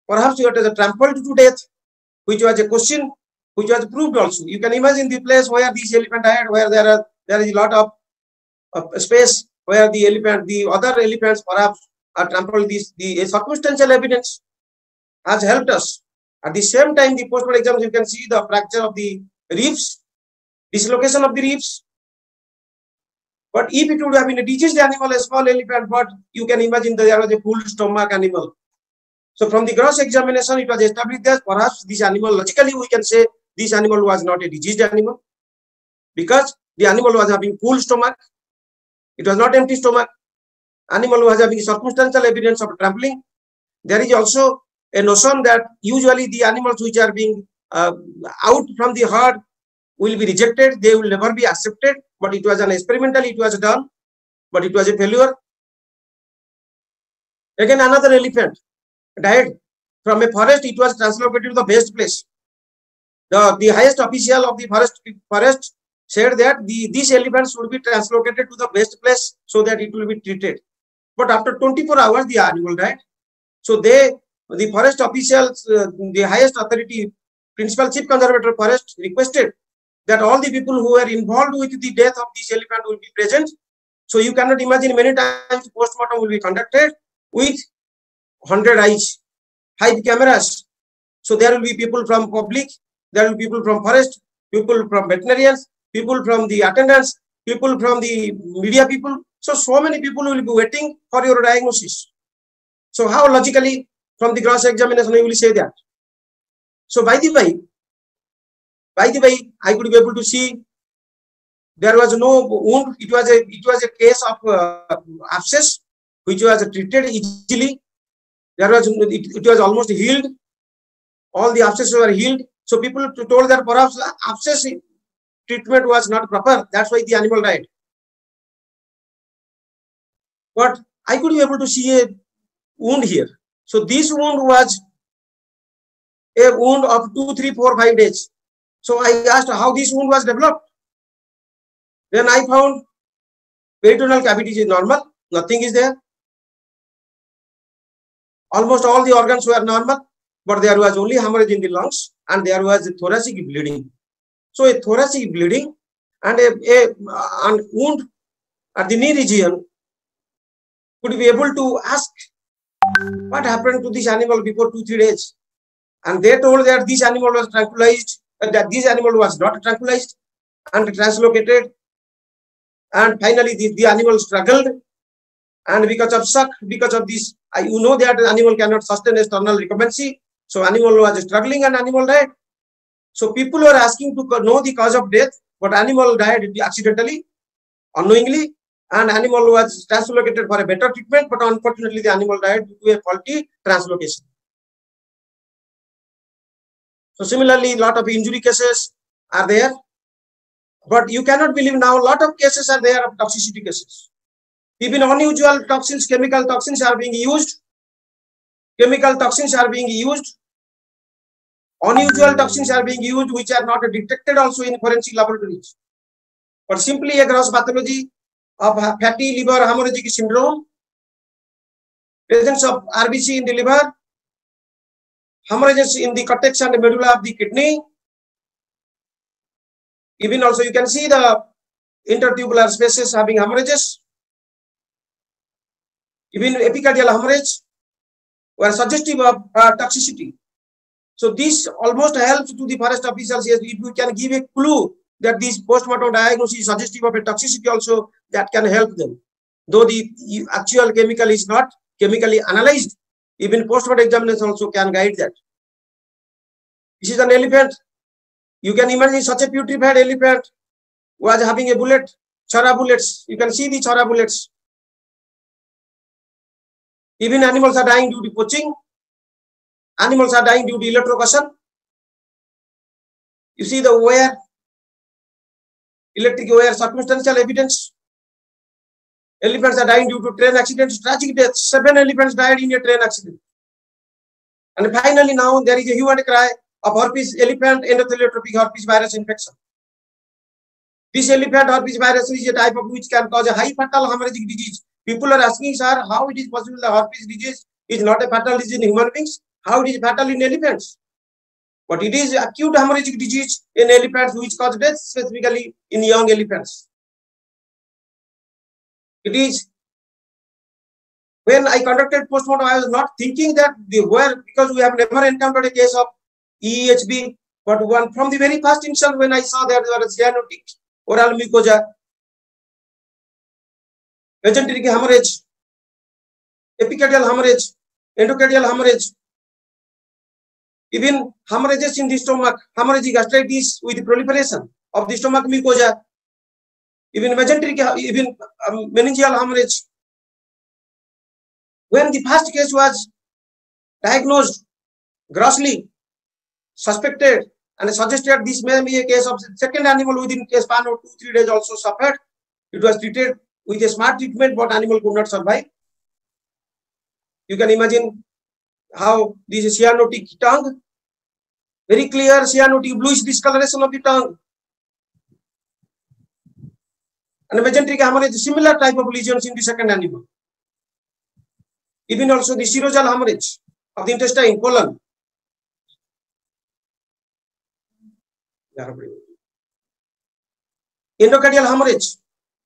perhaps it was trampled to death, which was a question which was proved also. You can imagine the place where this elephant died, where there are there is a lot of, of space where the elephant, the other elephants perhaps are trampled. This the circumstantial evidence has helped us. At the same time, the post-mortem exams, you can see the fracture of the ribs, dislocation of the ribs. But if it would have been a diseased animal, a small elephant, but you can imagine that there was a full stomach animal. So from the gross examination, it was established that perhaps this animal, logically we can say this animal was not a diseased animal, because the animal was having full stomach. It was not empty stomach. Animal was having circumstantial evidence of trampling. There is also a notion that usually the animals which are being uh, out from the herd will be rejected. They will never be accepted. But it was an experimental, it was done, but it was a failure. Again, another elephant died from a forest. It was translocated to the best place. The, the highest official of the forest, forest said that the, these elephants should be translocated to the best place so that it will be treated. But after twenty-four hours, the animal died. So they, the forest officials, uh, the highest authority, principal chief conservator forest, requested that all the people who were involved with the death of this elephant will be present. So you cannot imagine, many times post-mortem will be conducted with one hundred eyes, five cameras. So there will be people from public, there will be people from forest, people from veterinarians, people from the attendants, people from the media people. So, so many people will be waiting for your diagnosis. So how logically from the gross examination you will say that? So by the way, by the way, I could be able to see there was no wound. It was a it was a case of uh, abscess which was treated easily. There was it, it was almost healed. All the abscesses were healed. So people told that perhaps abscess treatment was not proper. That's why the animal died. But I could be able to see a wound here. So this wound was a wound of two, three, four, five days. So I asked how this wound was developed. Then I found peritoneal cavity is normal, nothing is there. Almost all the organs were normal, but there was only hemorrhage in the lungs and there was a thoracic bleeding. So a thoracic bleeding and a, a, a wound at the knee region could be able to ask what happened to this animal before two, three days. And they told that this animal was tranquilized, that this animal was not tranquilized and translocated. And finally, the, the animal struggled. And because of shock, because of this, I, you know that the animal cannot sustain a sternal recumbency. So animal was struggling and animal died. So people were asking to know the cause of death, but animal died accidentally, unknowingly, and animal was translocated for a better treatment, but unfortunately the animal died due to a faulty translocation. So similarly, a lot of injury cases are there, but you cannot believe now a lot of cases are there of toxicity cases. Even unusual toxins, chemical toxins are being used. Chemical toxins are being used. Unusual toxins are being used which are not detected also in forensic laboratories. But simply a gross pathology of fatty liver hemorrhagic syndrome, presence of R B C in the liver, hemorrhages in the cortex and the medulla of the kidney. Even also you can see the intertubular spaces having hemorrhages. Even epicardial hemorrhage were suggestive of uh, toxicity. So this almost helps to the forest officials. Yes, if you can give a clue that this post-mortem diagnosis is suggestive of a toxicity also, that can help them. Though the actual chemical is not chemically analyzed, even post-mortem examination also can guide that. This is an elephant. You can imagine such a putrefied elephant was having a bullet, chara bullets. You can see the chara bullets. Even animals are dying due to poaching. Animals are dying due to electrocution. You see the wire, electric wire, circumstantial evidence. Elephants are dying due to train accidents, tragic deaths. Seven elephants died in a train accident. And finally now there is a hue and cry of herpes, elephant endotheliotrophic herpes virus infection. This elephant herpes virus is a type of which can cause a high fatal hemorrhagic disease. People are asking, sir, how it is possible the herpes disease is not a fatal disease in human beings? how it is fatal in elephants. But it is acute hemorrhagic disease in elephants which cause death specifically in young elephants. It is, when I conducted postmortem, I was not thinking that the where, because we have never encountered a case of E E H B, but one from the very first instant when I saw that there was cyanotic oral mucosa, mesenteric hemorrhage, epicardial hemorrhage, endocardial hemorrhage, even hemorrhages in the stomach, hemorrhagic gastritis with proliferation of the stomach mucosa, even mesenteric, even um, meningeal hemorrhage. When the first case was diagnosed, grossly suspected, and suggested this may be a case of second animal within a span of two, three days also suffered. It was treated with a smart treatment, but animal could not survive. You can imagine how this is cyanotic tongue, very clear cyanotic bluish discoloration of the tongue. And mesenteric hemorrhage, similar type of lesions in the second animal. Even also the serosal hemorrhage of the intestine, colon. Endocardial hemorrhage.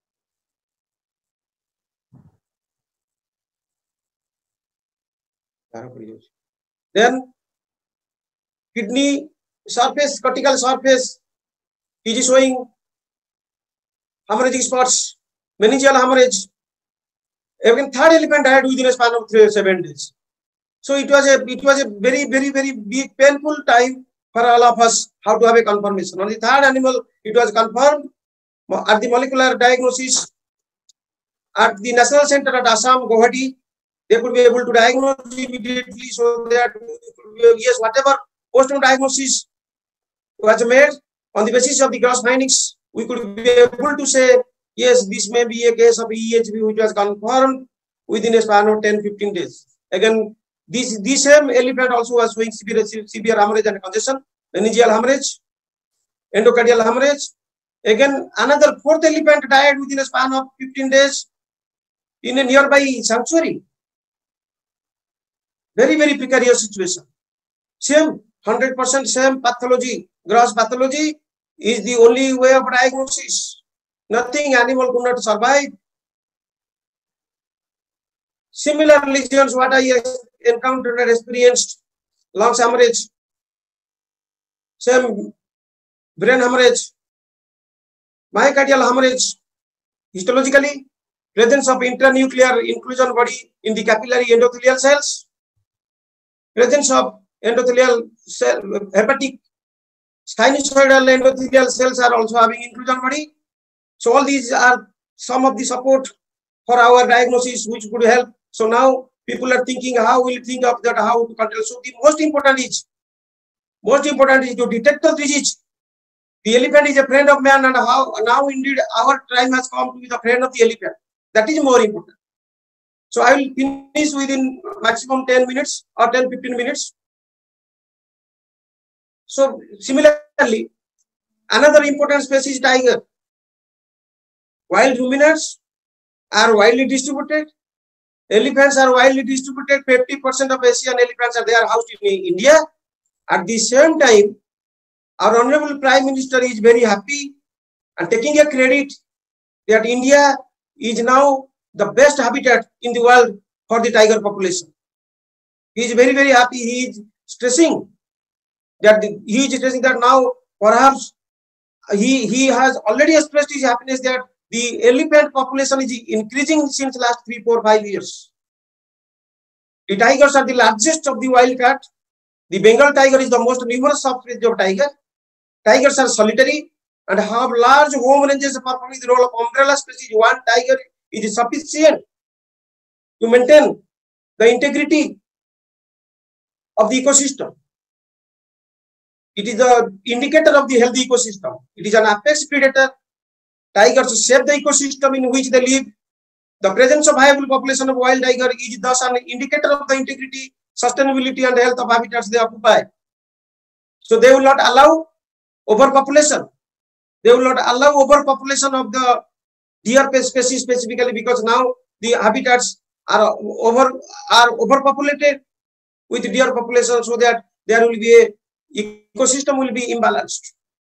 Then kidney surface, cortical surface is showing hemorrhagic spots, meningeal hemorrhage. Even third elephant died within a span of three, seven days. So it was a it was a very, very, very big painful time for all of us how to have a confirmation. On the third animal, it was confirmed at the molecular diagnosis at the National Center at Assam, Guwahati. They could be able to diagnose immediately, so that yes, whatever post-mortem diagnosis was made on the basis of the gross findings, we could be able to say, yes, this may be a case of E E H B which was confirmed within a span of ten to fifteen days. Again, this, this same elephant also was showing severe, severe hemorrhage and congestion, meningeal hemorrhage, endocardial hemorrhage. Again, another fourth elephant died within a span of fifteen days in a nearby sanctuary. Very, very precarious situation. Same, one hundred percent same pathology, gross pathology is the only way of diagnosis. Nothing animal could not survive. Similar lesions, what I encountered and experienced, lungs hemorrhage, same brain hemorrhage, myocardial hemorrhage, histologically, presence of intranuclear inclusion body in the capillary endothelial cells, presence of endothelial cell, hepatic sinusoidal endothelial cells are also having inclusion body. So all these are some of the support for our diagnosis which could help. So now people are thinking how will think of that, how to control. So the most important is, most important is to detect the disease. The elephant is a friend of man, and how now indeed our time has come to be the friend of the elephant. That is more important. So I will finish within maximum ten minutes or ten to fifteen minutes. So similarly, another important species is tiger. Wild ruminants are widely distributed. Elephants are widely distributed. fifty percent of Asian elephants are there housed in India. At the same time, our Honorable Prime Minister is very happy and taking a credit that India is now the best habitat in the world for the tiger population. He is very, very happy. He is stressing that the, he is stressing that now perhaps he, he has already expressed his happiness that the elephant population is increasing since last three, four, five years. The tigers are the largest of the wild cat. The Bengal tiger is the most numerous subspecies of tiger. Tigers are solitary and have large home ranges performing the role of umbrella species. One tiger is sufficient to maintain the integrity of the ecosystem. It is the indicator of the healthy ecosystem. It is an apex predator. Tigers shape the ecosystem in which they live. The presence of viable population of wild tiger is thus an indicator of the integrity, sustainability, and health of habitats they occupy. So they will not allow overpopulation. They will not allow overpopulation of the deer species specifically, because now the habitats are over are overpopulated. with deer population, so that there will be a ecosystem will be imbalanced.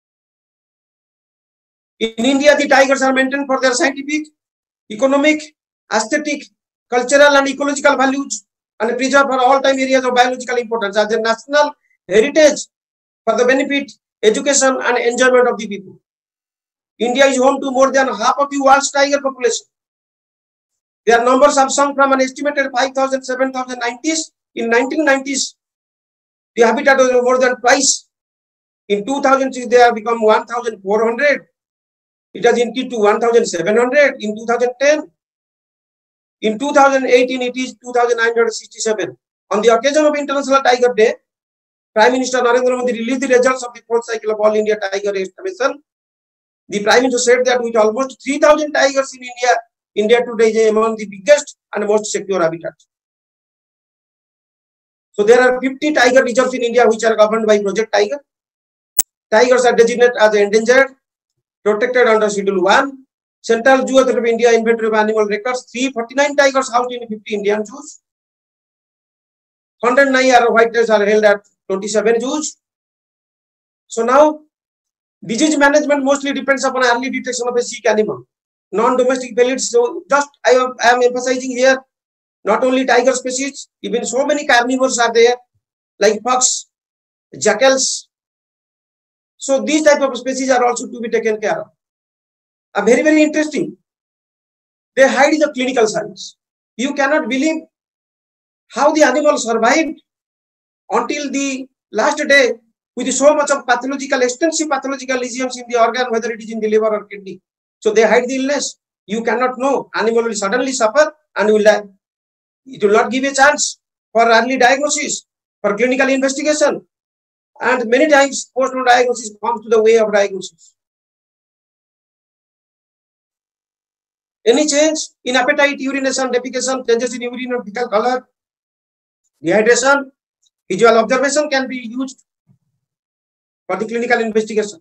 In India, the tigers are maintained for their scientific, economic, aesthetic, cultural and ecological values, and preserved for all time areas of biological importance as a national heritage for the benefit, education and enjoyment of the people. India is home to more than half of the world's tiger population. Their numbers have sunk from an estimated five thousand, seven thousand nineties in nineteen nineties. The habitat was more than twice. In two thousand six, they have become one thousand four hundred. It has increased to one thousand seven hundred in two thousand ten. In two thousand eighteen, it is two thousand nine hundred sixty-seven. On the occasion of International Tiger Day, Prime Minister Narendra Modi released the results of the fourth cycle of All India Tiger Estimation. The Prime Minister said that with almost three thousand tigers in India, India today is among the biggest and most secure habitats. So there are fifty tiger reserves in India which are governed by Project Tiger. Tigers are designated as endangered, protected under Schedule one. Central Zoo Authority of India inventory of animal records. three hundred forty-nine tigers housed in fifty Indian zoos. one hundred nine are white-tails are held at twenty-seven zoos. So now, disease management mostly depends upon early detection of a sick animal. Non-domestic pellets. So just I am, I am emphasizing here, not only tiger species, even so many carnivores are there, like fox, jackals. So these type of species are also to be taken care of. A very, very interesting. They hide the clinical signs. You cannot believe how the animal survived until the last day with so much of pathological, extensive pathological lesions in the organ, whether it is in the liver or kidney. So they hide the illness. You cannot know. Animal will suddenly suffer and will die. It will not give a chance for early diagnosis, for clinical investigation. And many times post-mortem diagnosis comes to the way of diagnosis. Any change in appetite, urination, defecation, changes in urine or fecal color, dehydration, visual observation can be used for the clinical investigation.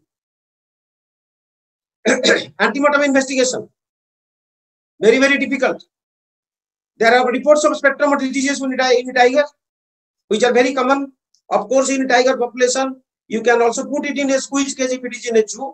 Antemortem investigation, very, very difficult. There are reports of spectrum of diseases in tiger, which are very common. Of course, in tiger population, you can also put it in a squeeze cage if it is in a zoo.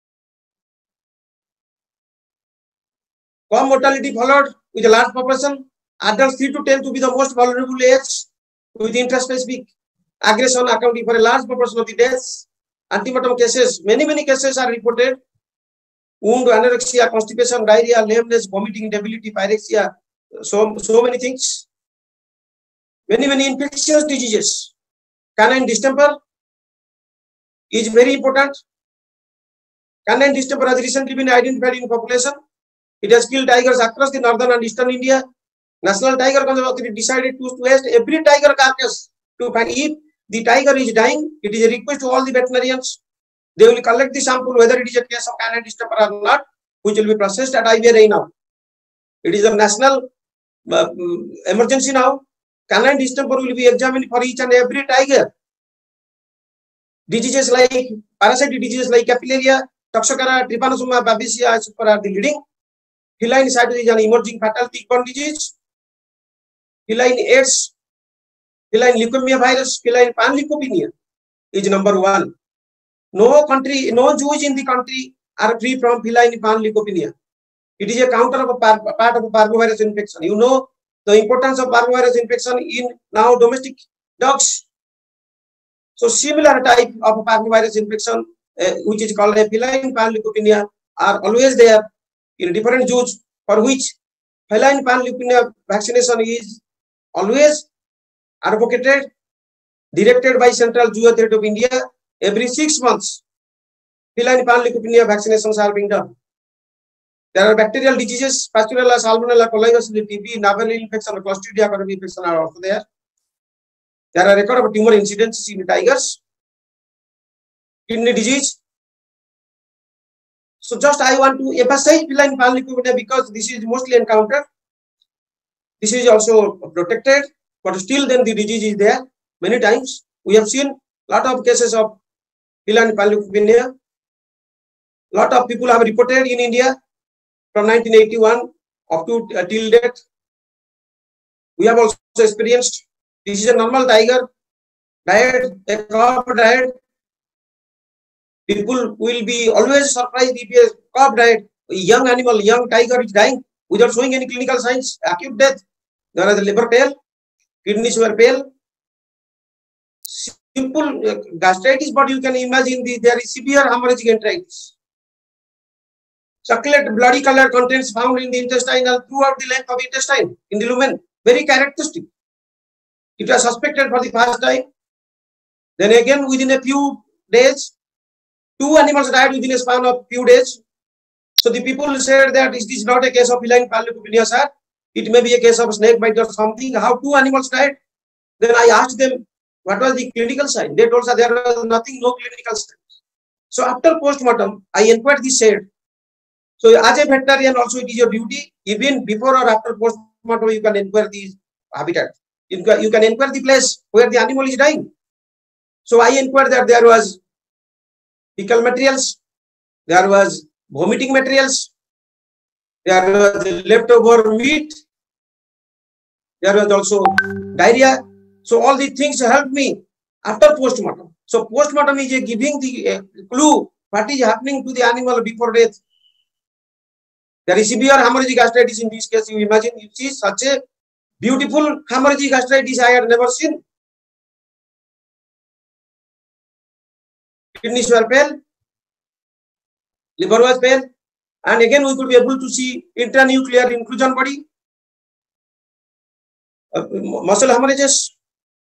Com mortality followed with a large population. Adults three to ten to be the most vulnerable age, with intraspecific aggression accounting for a large proportion of the deaths. Antemortem cases, many, many cases are reported. Wound, anorexia, constipation, diarrhea, lameness, vomiting, debility, pyrexia, so, so many things. Many, many infectious diseases. Canine distemper is very important. Canine distemper has recently been identified in population. It has killed tigers across the northern and eastern India. National Tiger Conservation Authority decided to waste every tiger carcass to find if the tiger is dying. It is a request to all the veterinarians. They will collect the sample whether it is a case of canine distemper or not, which will be processed at I V R A now. It is a national uh, emergency now. Canine distemper will be examined for each and every tiger. Diseases like parasitic diseases like Capillaria, Toxocara, Trypanosoma babesia are the leading. Feline cytosis is an emerging fatal tick-borne disease. Feline AIDS, feline leukemia virus, feline panleukopenia is number one. No country, no Jews in the country are free from feline panleukopenia. It is a counter of a part of a parvovirus infection. You know the importance of parvovirus infection in now domestic dogs. So similar type of parvovirus infection, uh, which is called a feline panleukopenia, are always there in different zoos, for which feline panleukopenia vaccination is always advocated, directed by Central Zoo Authority of India. Every six months, feline panleukopenia vaccinations are being done. There are bacterial diseases, Pasteurella, Salmonella, Colitis, T B, naval infection, Clostridia, gonorrhea infection are also there. There are record of tumor incidents in tigers, kidney disease. So just I want to emphasize feline panleukopenia because this is mostly encountered. This is also protected, but still then the disease is there. Many times we have seen lot of cases of feline panleukopenia. Lot of people have reported in India from nineteen eighty-one up to uh, till date. We have also experienced This is a normal tiger diet, a carb diet. People will be always surprised if a carb diet, a young animal, young tiger is dying without showing any clinical signs, acute death. There is the liver pale, kidneys were pale. Simple uh, gastritis, but you can imagine the, there is severe hemorrhagic enteritis. Chocolate bloody color contents found in the intestinal throughout the length of the intestine in the lumen, very characteristic. It was suspected for the first time. Then again, within a few days, two animals died within a span of few days. So the people said that is this not a case of feline panleukopenia, sir? It may be a case of snake bite or something. How two animals died? Then I asked them, what was the clinical sign? They told us there was nothing, no clinical sign. So after post-mortem, I inquired the said. So as a veterinarian also it is your duty, even before or after post-mortem you can inquire the habitat. You can, you can inquire the place where the animal is dying. So I inquired that there was fecal materials, there was vomiting materials, there was leftover meat, there was also diarrhea. So all these things helped me after post-mortem. So post-mortem is giving the uh, clue what is happening to the animal before death. There is severe hemorrhagic gastritis in this case. You imagine, you see such a beautiful hemorrhagic gastritis I had never seen. Kidneys were pale, liver was pale, and again we could be able to see intranuclear inclusion body, uh, muscle hemorrhages.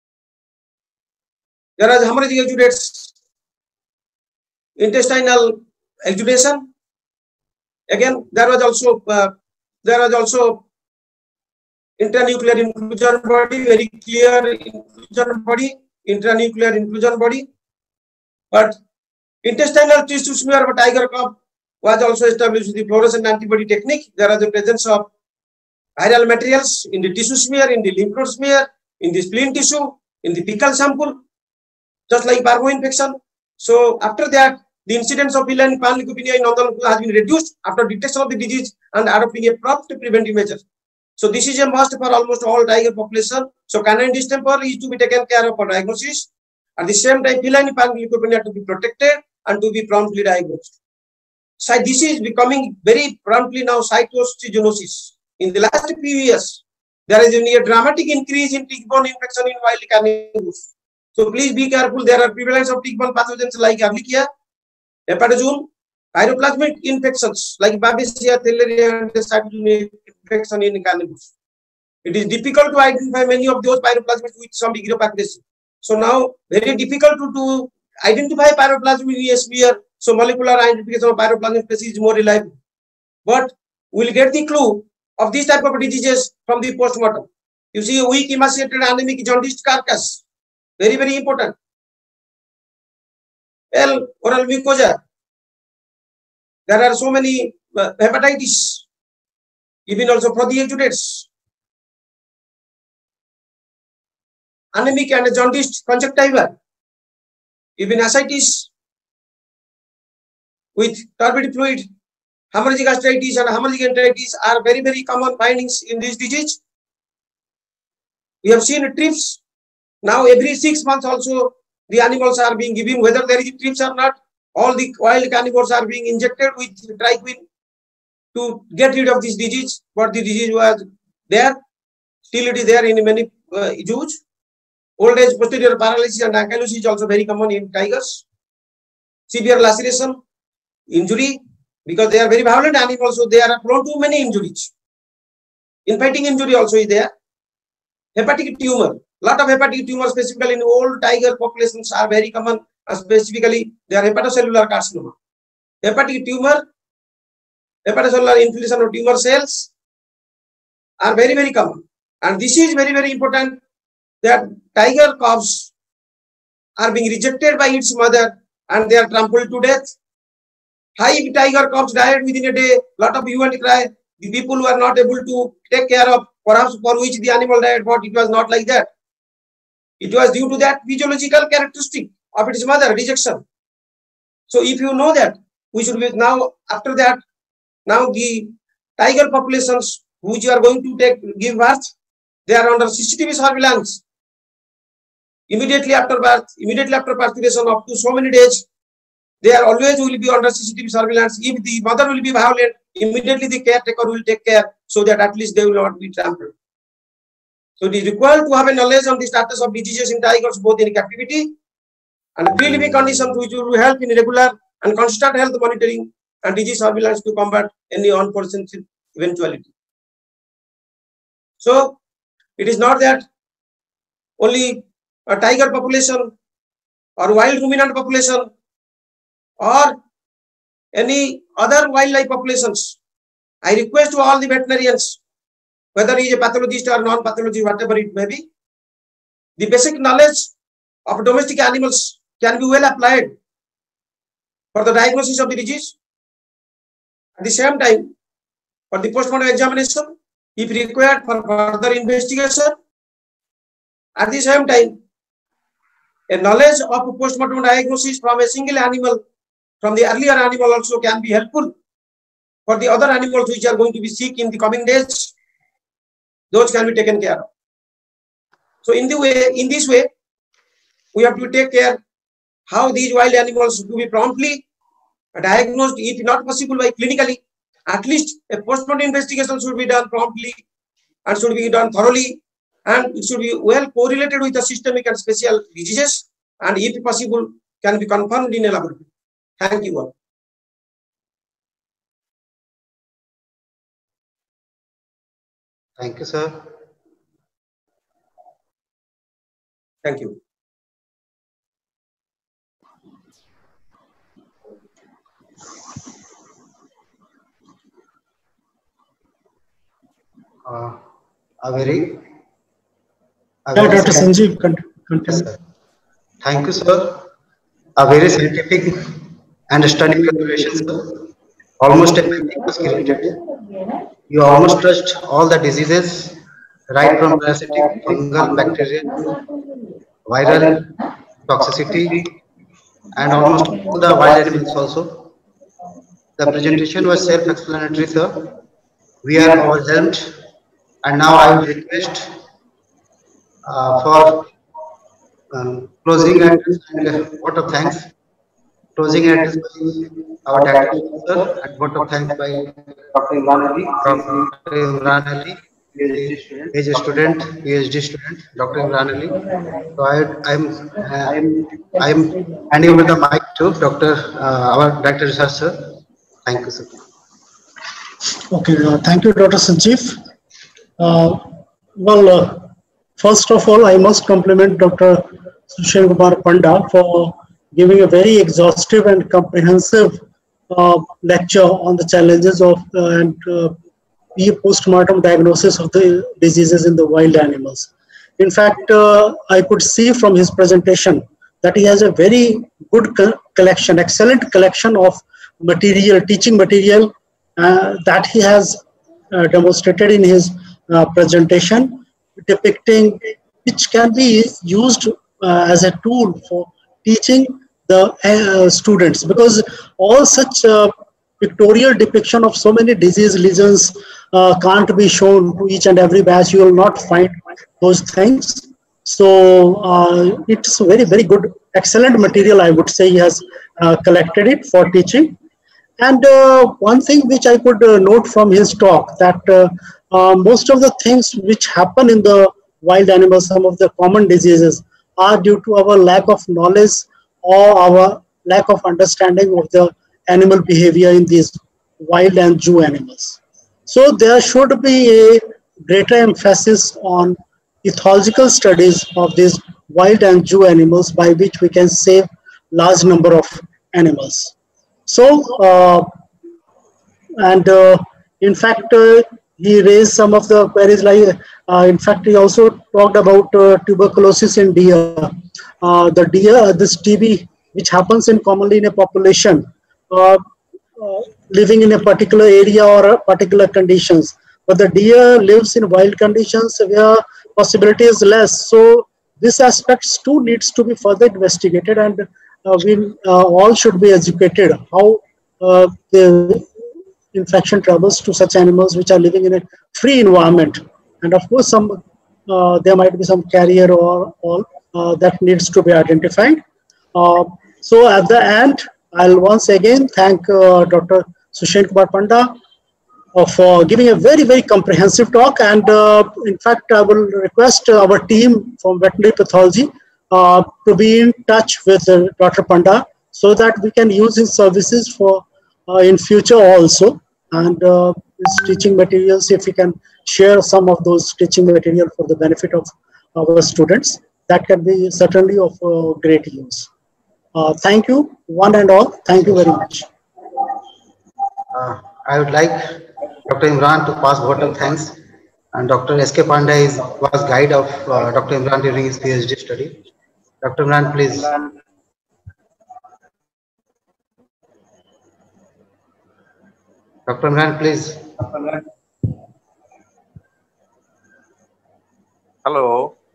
There are hemorrhagic exudates, intestinal exudation. Again, there was also uh, there was also intranuclear inclusion body, very clear inclusion body, intranuclear inclusion body. But intestinal tissue smear of tiger cub was also established with the fluorescent antibody technique. There is the presence of viral materials in the tissue smear, in the lymph node smear, in the spleen tissue, in the fecal sample, just like parvo infection. So after that, the incidence of feline panleukopenia in Nandan has been reduced after detection of the disease and adopting a prompt preventive measure. So this is a must for almost all tiger population. So canine distemper is to be taken care of for diagnosis. At the same time, feline panleukopenia to be protected and to be promptly diagnosed. So this is becoming very promptly now cytostenosis. In the last few years, there is a dramatic increase in tick-borne infection in wild carnivores. So please be careful. There are prevalence of tick-borne pathogens like Ehrlichia, Hepatozoon, pyroplasmic infections like Babesia, Theileria, and cytogenic infection in carnivores. It is difficult to identify many of those pyroplasmids with some degree of accuracy. So now, very difficult to, to identify pyroplasmid in a smear. So molecular identification of pyroplasmic species is more reliable. But we'll get the clue of this type of diseases from the post-mortem. You see, weak, emaciated, anemic, jaundiced carcass. Very, very important. Well, oral mucosa. There are so many uh, hepatitis, even also for the exudates. Anemic and jaundiced conjunctiva, even ascites with turbid fluid, hemorrhagic gastritis and hemorrhagic enteritis are very, very common findings in this disease. We have seen trips. Now every six months also the animals are being given, whether there is trips or not, all the wild carnivores are being injected with triquine to get rid of this disease. But the disease was there, still it is there in many uh, zoos. Old age posterior paralysis and ankylosis is also very common in tigers. Severe laceration, injury, because they are very violent animals, so they are prone to many injuries. Infighting injury also is there. Hepatic tumor. Lot of hepatic tumors, specifically in old tiger populations, are very common. Uh, specifically, they are hepatocellular carcinoma. Hepatic tumor, hepatocellular infiltration of tumor cells are very, very common. And this is very, very important that tiger cubs are being rejected by its mother and they are trampled to death. Five tiger cubs died within a day. Lot of hue and cry. The people who are not able to take care of, perhaps for which the animal died, but it was not like that. It was due to that physiological characteristic of its mother, rejection. So if you know that, we should be now, after that, now the tiger populations which you are going to take, give birth, they are under C C T V surveillance. immediately after birth, immediately after parturition up to so many days, they are always will be under C C T V surveillance. If the mother will be violent, immediately the caretaker will take care so that at least they will not be trampled. So it is required to have a knowledge on the status of diseases in tigers both in captivity and free living conditions, which will help in regular and constant health monitoring and disease surveillance to combat any unforeseen eventuality. So it is not that only a tiger population or wild ruminant population or any other wildlife populations. I request to all the veterinarians, whether he is a pathologist or non-pathologist, whatever it may be, the basic knowledge of domestic animals can be well applied for the diagnosis of the disease. At the same time, for the postmortem examination, if required for further investigation, at the same time, a knowledge of postmortem diagnosis from a single animal, from the earlier animal also can be helpful for the other animals which are going to be sick in the coming days. Those can be taken care of. So in the way, in this way, we have to take care how these wild animals to be promptly diagnosed, if not possible by clinically. At least a postmortem investigation should be done promptly and should be done thoroughly, and it should be well correlated with the systemic and special diseases, and if possible can be confirmed in a laboratory. Thank you all. Thank you, sir. Thank you. Uh, a very, a Yeah, very Doctor Sanjeev, continue. Yes, thank you, sir. A very scientific and stunning preparation, sir. Almost everything was created. You almost touched all the diseases, right from parasitic, fungal, bacterial, viral, toxicity, and almost all the wild animals also. The presentation was self-explanatory, sir. We are overwhelmed, and now I will request uh, for um, closing address and a vote of thanks. Closing address by our director, sir, and vote of thanks by Doctor Imran Ali. Doctor Imran Ali is a student, PhD student, Doctor Imran Ali. So I, I'm, uh, I'm handing over the mic to Doctor Uh, our Director Research, sir. Thank you, sir. Okay, uh, thank you, Doctor Sanjeev. Uh, well, uh, first of all, I must compliment Doctor Sushil Kumar Panda for giving a very exhaustive and comprehensive uh, lecture on the challenges of uh, and uh, post-mortem diagnosis of the diseases in the wild animals. In fact, uh, I could see from his presentation that he has a very good co collection, excellent collection of material, teaching material uh, that he has uh, demonstrated in his uh, presentation, depicting which can be used uh, as a tool for teaching the uh, students, because all such uh, pictorial depiction of so many disease lesions uh, can't be shown to each and every batch. You will not find those things. So uh, it's very, very good, excellent material, I would say. He has uh, collected it for teaching. And uh, one thing which I could uh, note from his talk, that uh, uh, most of the things which happen in the wild animals, some of the common diseases, are due to our lack of knowledge or our lack of understanding of the animal behavior in these wild and zoo animals. So there should be a greater emphasis on ethological studies of these wild and zoo animals, by which we can save large number of animals. So, uh, and uh, in fact, uh, he raised some of the queries, like, uh, in fact, he also talked about uh, tuberculosis in deer. Uh, the deer, this T B, which happens in commonly in a population, uh, uh, living in a particular area or a particular conditions. But the deer lives in wild conditions where possibility is less. So this aspects too needs to be further investigated, and uh, we uh, all should be educated how uh, the infection travels to such animals which are living in a free environment. And of course, some uh, there might be some carrier or all, uh, that needs to be identified. Uh, so at the end, I'll once again thank uh, Doctor Sushen Kumar Panda uh, for giving a very, very comprehensive talk. And uh, in fact, I will request our team from veterinary pathology uh, to be in touch with uh, Doctor Panda so that we can use his services for uh, in future also. And uh, his teaching materials, if we can share some of those teaching material for the benefit of our students, that can be certainly of uh, great use. Uh, thank you, one and all. Thank you very much. Uh, I would like Doctor Imran to pass vote of thanks, and Doctor S K Panda is was guide of uh, Doctor Imran during his PhD study. Doctor Imran, please. Doctor Imran, please. Hello.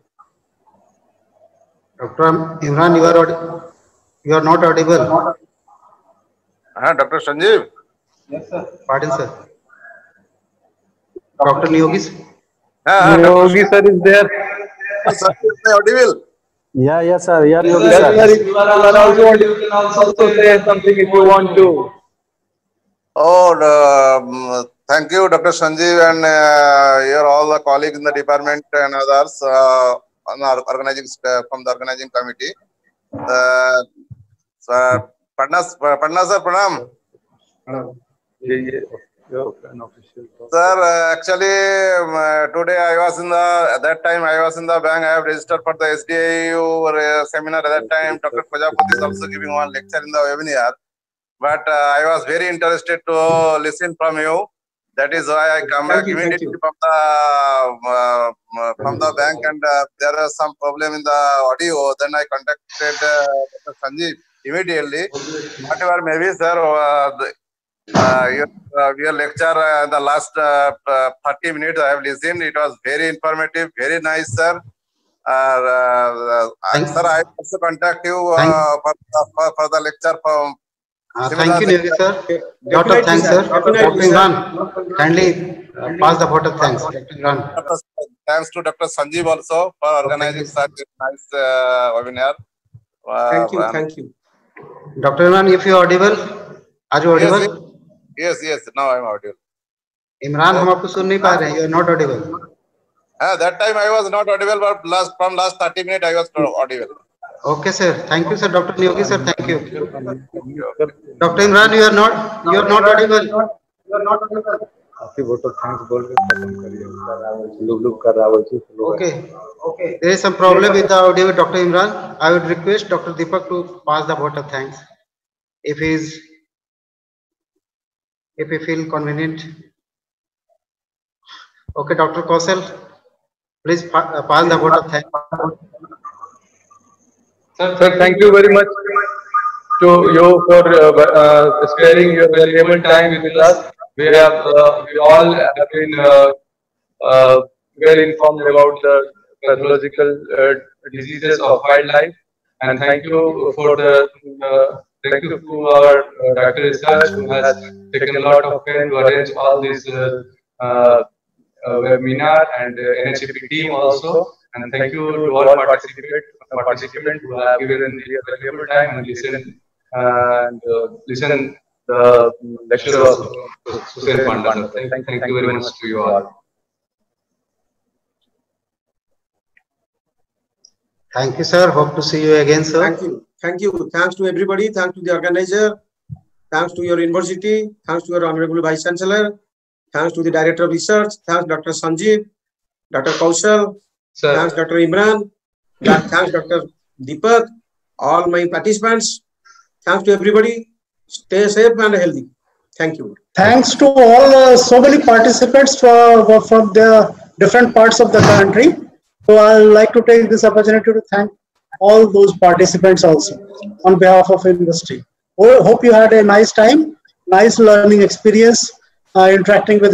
Doctor Imran, you are you are not audible. Uh, Doctor Sanjeev. Yes, sir. Pardon, sir. Doctor Niyogis. Uh, Yogi sir is there. Sir, is my audible? Yeah, yes, sir. Yeah, Yes, Yogi sir. sir. Yes. If you are allowed to, you can also say something if you want to. Oh, um, thank you, Doctor Sanjeev, and uh, your all the colleagues in the department and others uh, on our organizing uh, from the organizing committee. Uh, so, Patna, Patna sir, pranam. Yeah, yeah. Your unofficial talk. Sir, uh, actually, um, uh, today I was in the, at that time I was in the bank, I have registered for the S D I U uh, seminar at that time. Doctor Prajapati is also giving one lecture in the webinar. But uh, I was very interested to listen from you. That is why I come back Thank you, thank immediately you. from the, uh, uh, from the bank, and uh, there was some problem in the audio. Then I contacted uh, Doctor Sanjeev immediately. Whatever maybe, sir, uh, the, Uh, your, uh, your lecture, uh, the last uh, uh, thirty minutes I have listened. It was very informative, very nice, sir. Uh, uh, uh, sir, I also contact you uh, for, for, for the lecture. From Uh, thank you, Niyogis sir. Lot of Definitely, thanks, sir. sir. Doctor Definitely, sir. Imran, kindly uh, pass the vote of thanks. Doctor Imran. Thanks to Doctor Sanjeev also for organizing such a nice uh, webinar. Uh, Thank you, and- thank you. Doctor Imran, if you are audible, are you audible? Yes, yes, yes. Now I'm audible. Imran हम आपको सुन नहीं पा रहे हैं. You are not audible. Uh, that time I was not audible, but last from last thirty minutes I was audible. Okay, sir. Thank you, sir. Doctor Niyogi, sir. Thank you. Doctor Imran, you are not you are not audible. आपकी vote of thanks बोल के खत्म करिए. Look look कर रहा है वो चीज़. Okay. Okay. There is some problem with the audio with Doctor Imran. I would request Doctor Deepak to pass the vote of thanks if he is if he feel convenient. Okay, Doctor Kausal, please pa uh, pass the vote of thanks. Sir, sir, thank you very much to you for uh, uh, sparing your valuable time with us. We have uh, we all have been uh, uh, well informed about the pathological uh, diseases of wildlife, and thank you for the uh, thank you to our uh, Doctor Research who has taken a lot of pain to arrange all these uh, uh, uh, webinar, and uh, N H P team also. And thank you to all participant, participants who have given their valuable time and listen uh, and uh, listen the lecture of Sushen Panda. Thank, thank you very much to you all. Thank you, sir. Hope to see you again, sir. Thank you. Thank you. Thanks to everybody. Thanks to the organizer. Thanks to your university. Thanks to your Honorable Vice Chancellor. Thanks to the Director of Research. Thanks Doctor Sanjeev, Doctor Kaushal. Sir. Thanks Doctor Imran. Thanks Doctor Deepak. All my participants. Thanks to everybody. Stay safe and healthy. Thank you. Thanks to all uh, so many participants for, for from the different parts of the country. So I would like to take this opportunity to thank all those participants also on behalf of industry. Hope you had a nice time, nice learning experience, uh, interacting with